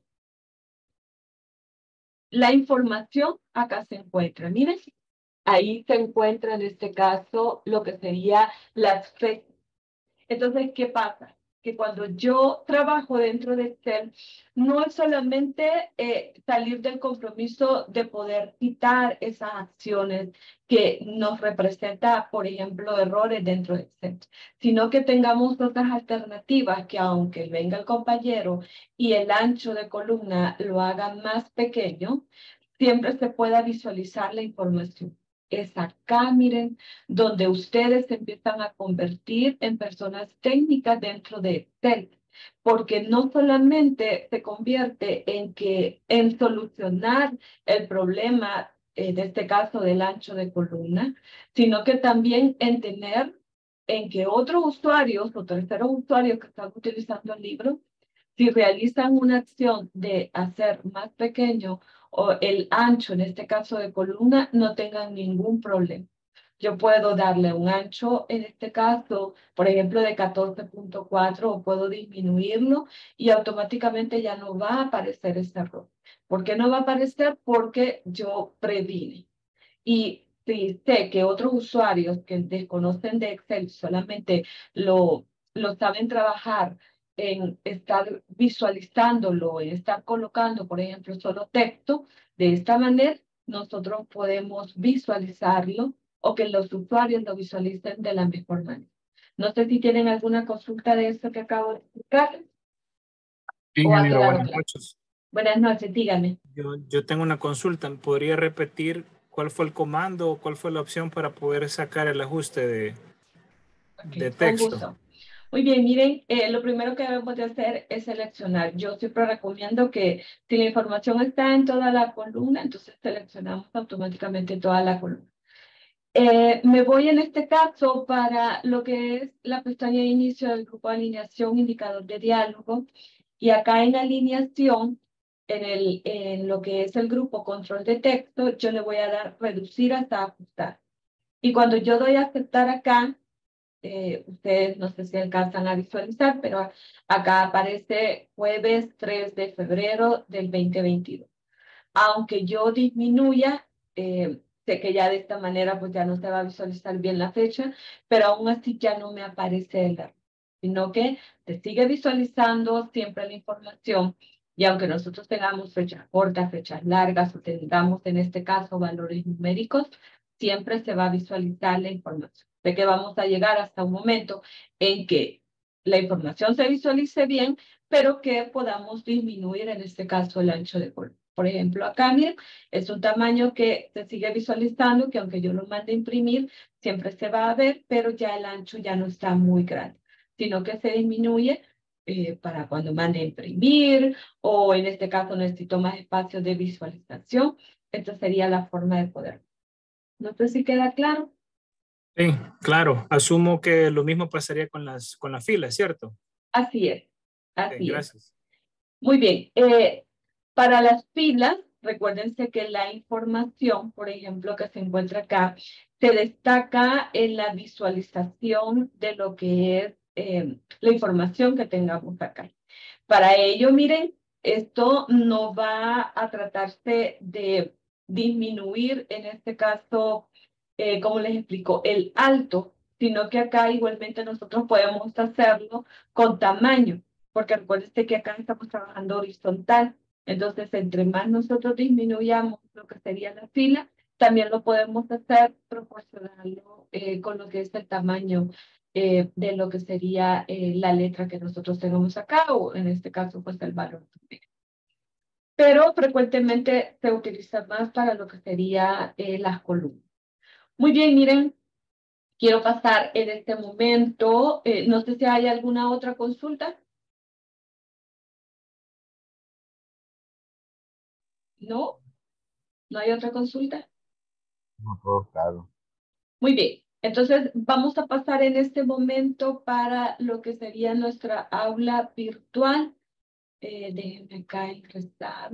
la información acá se encuentra. Miren. Ahí se encuentra en este caso lo que sería las fechas. Entonces, ¿qué pasa? Que cuando yo trabajo dentro de Excel, no es solamente eh, salir del compromiso de poder quitar esas acciones que nos representa, por ejemplo, errores dentro de Excel, sino que tengamos otras alternativas que aunque venga el compañero y el ancho de columna lo haga más pequeño, siempre se pueda visualizar la información. Es acá, miren, donde ustedes se empiezan a convertir en personas técnicas dentro de Excel, porque no solamente se convierte en que en solucionar el problema, eh, de este caso del ancho de columna, sino que también en tener en que otros usuarios o terceros usuarios que están utilizando el libro, si realizan una acción de hacer más pequeño o el ancho, en este caso de columna, no tengan ningún problema. Yo puedo darle un ancho, en este caso, por ejemplo, de catorce punto cuatro, o puedo disminuirlo y automáticamente ya no va a aparecer ese error. ¿Por qué no va a aparecer? Porque yo previne. Y si sé que otros usuarios que desconocen de Excel solamente lo, lo saben trabajar en estar visualizándolo, en estar colocando, por ejemplo, solo texto, de esta manera nosotros podemos visualizarlo o que los usuarios lo visualicen de la mejor manera. No sé si tienen alguna consulta de esto que acabo de explicar. Sí, ¿O ha ingeniero, quedado buenas claro? noches. Buenas noches, dígame. Yo, yo tengo una consulta. ¿Podría repetir cuál fue el comando o cuál fue la opción para poder sacar el ajuste de, Okay, de con texto? gusto. Muy bien, miren, eh, lo primero que debemos de hacer es seleccionar. Yo siempre recomiendo que si la información está en toda la columna, entonces seleccionamos automáticamente toda la columna. Eh, me voy en este caso para lo que es la pestaña de inicio del grupo de alineación, indicador de diálogo. Y acá en alineación, en, el, en lo que es el grupo control de texto, yo le voy a dar reducir hasta ajustar. Y cuando yo doy a aceptar acá, Eh, ustedes no sé si alcanzan a visualizar, pero acá aparece jueves tres de febrero del veinte veintidós. Aunque yo disminuya, eh, sé que ya de esta manera pues ya no se va a visualizar bien la fecha, pero aún así ya no me aparece el error, sino que se sigue visualizando siempre la información. Y aunque nosotros tengamos fechas cortas, fechas largas o tengamos en este caso valores numéricos, siempre se va a visualizar la información. De que vamos a llegar hasta un momento en que la información se visualice bien, pero que podamos disminuir en este caso el ancho de columna. Por ejemplo, acá miren, es un tamaño que se sigue visualizando, que aunque yo lo mande a imprimir, siempre se va a ver, pero ya el ancho ya no está muy grande, sino que se disminuye eh, para cuando mande a imprimir, o en este caso necesito más espacio de visualización. Esta sería la forma de poder. No sé si queda claro. Sí, claro. Asumo que lo mismo pasaría con las, con las filas, ¿cierto? Así es, Ok, así es. gracias. Muy bien. Eh, para las filas, recuérdense que la información, por ejemplo, que se encuentra acá, se destaca en la visualización de lo que es eh, la información que tengamos acá. Para ello, miren, esto no va a tratarse de disminuir, en este caso, eh, como les explico, el alto, sino que acá igualmente nosotros podemos hacerlo con tamaño, porque recuérdense que acá estamos trabajando horizontal. Entonces, entre más nosotros disminuyamos lo que sería la fila, también lo podemos hacer proporcionarlo eh, con lo que es el tamaño eh, de lo que sería eh, la letra que nosotros tenemos acá, o en este caso, pues el valor también. Pero frecuentemente se utiliza más para lo que sería eh, las columnas. Muy bien, miren, quiero pasar en este momento, eh, no sé si hay alguna otra consulta. ¿No? ¿No hay otra consulta? No, todo claro. Muy bien, entonces vamos a pasar en este momento para lo que sería nuestra aula virtual. Eh, déjenme acá ingresar.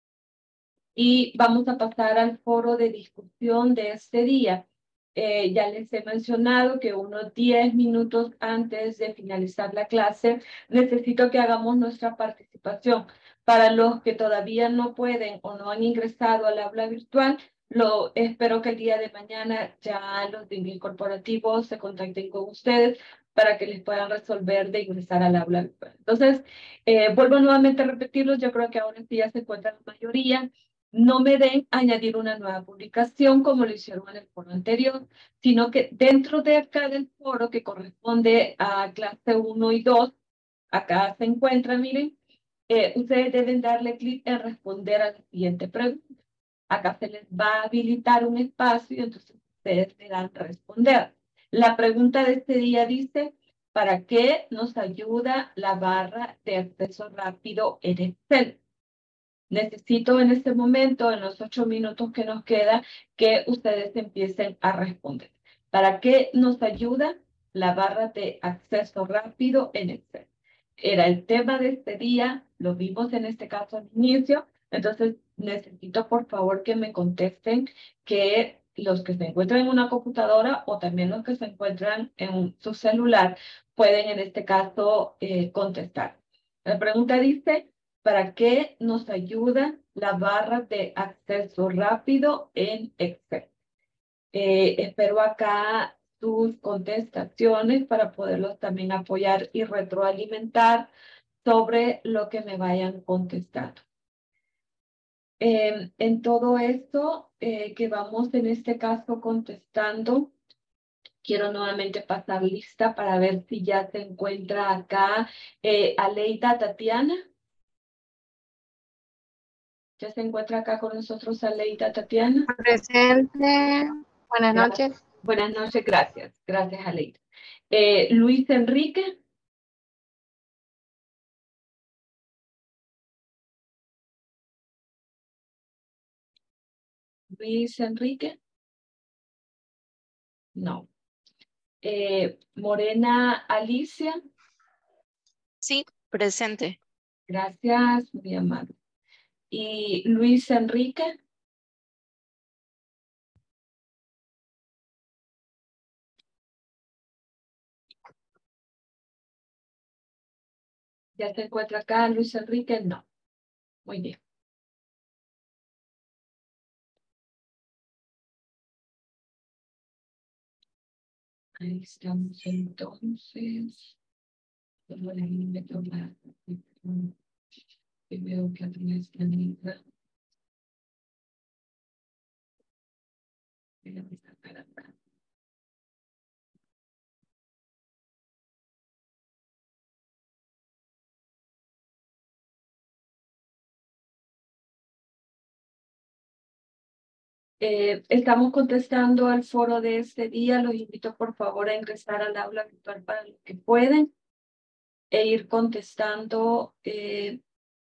Y vamos a pasar al foro de discusión de este día. Eh, ya les he mencionado que unos diez minutos antes de finalizar la clase necesito que hagamos nuestra participación. Para los que todavía no pueden o no han ingresado al aula virtual, lo, espero que el día de mañana ya los de inglés corporativo se contacten con ustedes para que les puedan resolver de ingresar al aula virtual. Entonces, eh, vuelvo nuevamente a repetirlos, yo creo que ahora sí ya se encuentra la mayoría. No me den añadir una nueva publicación como lo hicieron en el foro anterior, sino que dentro de acá del foro que corresponde a clase uno y dos, acá se encuentra, miren, eh, ustedes deben darle clic en responder a la siguiente pregunta. Acá se les va a habilitar un espacio y entonces ustedes le dan responder. La pregunta de este día dice, ¿para qué nos ayuda la barra de acceso rápido en Excel? Necesito en este momento, en los ocho minutos que nos queda, que ustedes empiecen a responder. ¿Para qué nos ayuda la barra de acceso rápido en Excel? Era el tema de este día, lo vimos en este caso al inicio, entonces necesito por favor que me contesten que los que se encuentran en una computadora o también los que se encuentran en su celular pueden en este caso eh, contestar. La pregunta dice, ¿para qué nos ayuda la barra de acceso rápido en Excel? Eh, espero acá sus contestaciones para poderlos también apoyar y retroalimentar sobre lo que me vayan contestando. Eh, en todo esto eh, que vamos en este caso contestando, quiero nuevamente pasar lista para ver si ya se encuentra acá eh, Aleida Tatiana. Ya se encuentra acá con nosotros Aleida Tatiana. Presente. Buenas Gracias. noches. Buenas noches, gracias. Gracias, Aleida. Eh, Luis Enrique. Luis Enrique. No. Eh, Morena Alicia. Sí, presente. Gracias, muy amable. Y Luis Enrique. ¿Ya se encuentra acá Luis Enrique? No. Muy bien. Ahí estamos entonces. Déjame tomar. Y veo que aquí está Anita. Déjame sacar acá. Eh, estamos contestando al foro de este día. Los invito por favor a ingresar al aula virtual para los que pueden e ir contestando. Eh,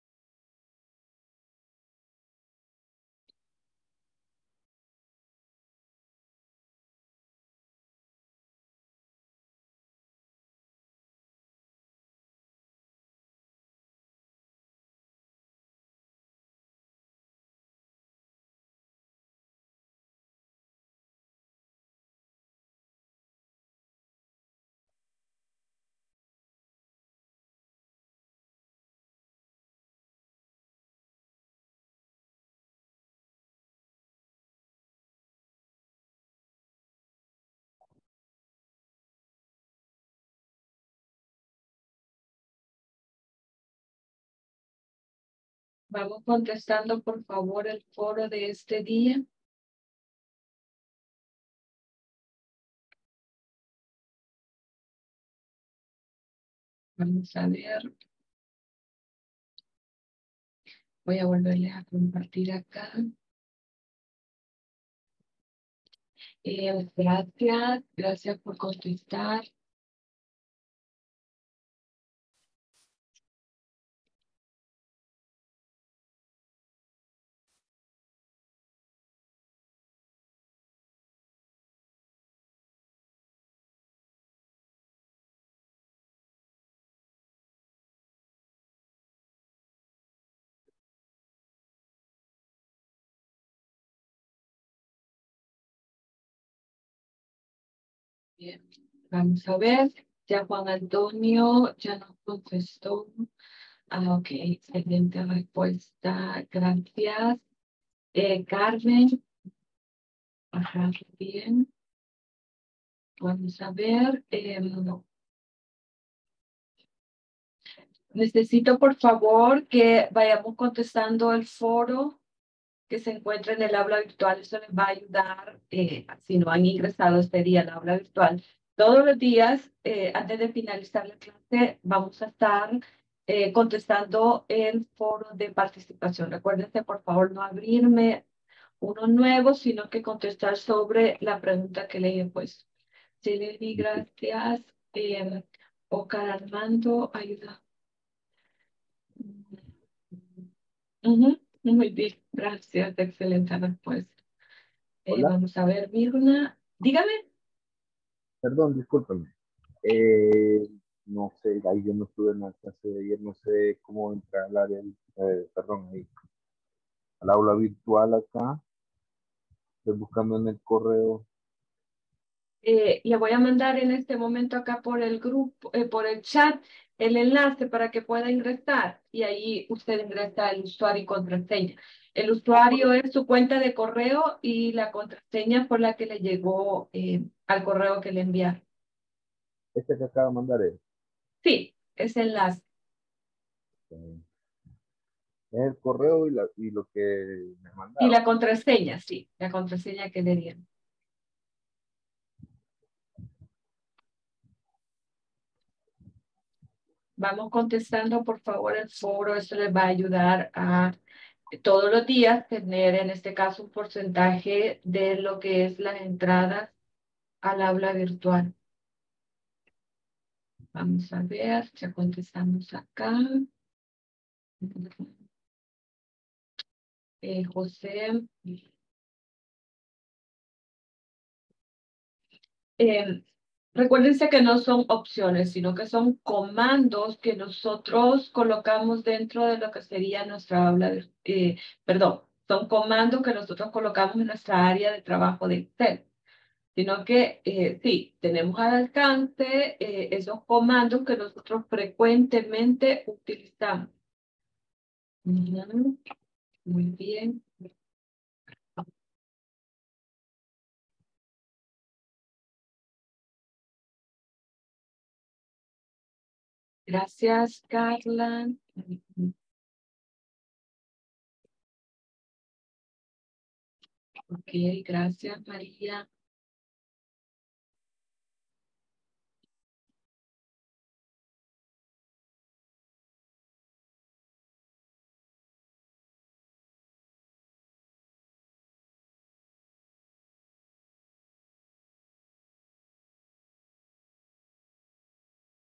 Vamos contestando por favor el foro de este día. Vamos a ver. Voy a volverles a compartir acá. Eh, gracias, gracias por contestar. Bien, vamos a ver. Ya Juan Antonio ya nos contestó. Ah, ok, excelente respuesta. Gracias. Eh, Carmen. Ajá, bien. Vamos a ver. Eh, necesito, por favor, que vayamos contestando el foro que se encuentra en el aula virtual. Eso les va a ayudar, eh, si no han ingresado este día al aula virtual. Todos los días, eh, antes de finalizar la clase, vamos a estar eh, contestando el foro de participación. Recuérdense, por favor, no abrirme uno nuevo, sino que contestar sobre la pregunta que le he puesto. Sí, Lili, gracias. Eh, Oscar Armando, ayuda. Ujú, muy bien, gracias. Excelente respuesta. Eh, Hola, vamos a ver, Mirna. Dígame. perdón, discúlpame. Eh, no sé, ahí yo no estuve en la clase de ayer, no sé cómo entrar al área, eh, perdón, ahí, al aula virtual acá. Estoy buscando en el correo. Eh, le voy a mandar en este momento acá por el grupo, eh, por el chat, el enlace para que pueda ingresar y ahí usted ingresa el usuario y contraseña. El usuario es su cuenta de correo y la contraseña por la que le llegó eh, al correo que le enviaron. Este que acaba de mandar es, Sí, ese enlace. eh, es el correo y, la, y lo que me Y mandaron. la contraseña, sí, la contraseña que le dieron. Vamos contestando, por favor, el foro. Eso les va a ayudar a todos los días tener, en este caso, un porcentaje de lo que es las entradas al aula virtual. Vamos a ver, ya contestamos acá. Eh, José. Eh, recuérdense que no son opciones, sino que son comandos que nosotros colocamos dentro de lo que sería nuestra aula, de- eh, perdón, son comandos que nosotros colocamos en nuestra área de trabajo de Excel. Sino que eh, sí, tenemos al alcance eh, esos comandos que nosotros frecuentemente utilizamos. Ujú, muy bien. Gracias, Carla. Ok, gracias, María.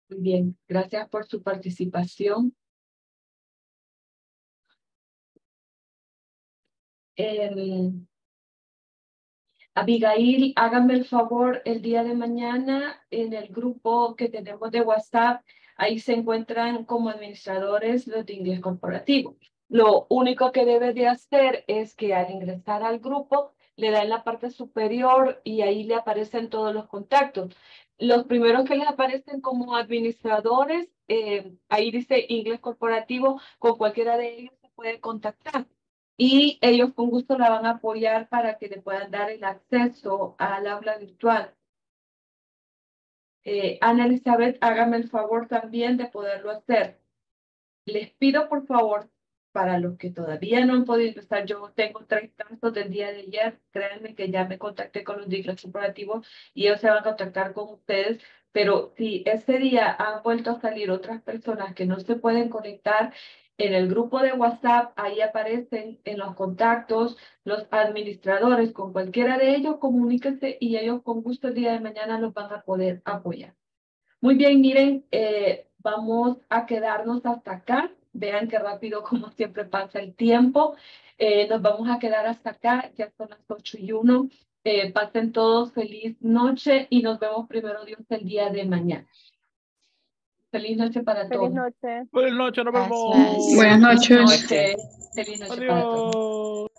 Muy bien, gracias por su participación. Eh, Abigail, hágame el favor el día de mañana en el grupo que tenemos de WhatsApp. Ahí se encuentran como administradores los de inglés corporativo. Lo único que debe de hacer es que al ingresar al grupo le da en la parte superior y ahí le aparecen todos los contactos. Los primeros que les aparecen como administradores, eh, ahí dice inglés corporativo, con cualquiera de ellos se puede contactar. Y ellos con gusto la van a apoyar para que le puedan dar el acceso al aula virtual. Eh, Ana Elizabeth, hágame el favor también de poderlo hacer. Les pido por favor, para los que todavía no han podido estar, yo tengo tres casos del día de ayer, créanme que ya me contacté con los inglés corporativos y ellos se van a contactar con ustedes, pero si ese día han vuelto a salir otras personas que no se pueden conectar, en el grupo de WhatsApp, ahí aparecen en los contactos los administradores, con cualquiera de ellos comuníquense y ellos con gusto el día de mañana los van a poder apoyar. Muy bien, miren, eh, vamos a quedarnos hasta acá. Vean qué rápido, como siempre, pasa el tiempo. Eh, nos vamos a quedar hasta acá, ya son las ocho y uno. Eh, pasen todos feliz noche y nos vemos primero Dios el día de mañana. Feliz noche para todos. Feliz noche. Buenas noches, nos Gracias. vemos. Buenas Feliz noches. noche. Feliz noche para todos. Adiós.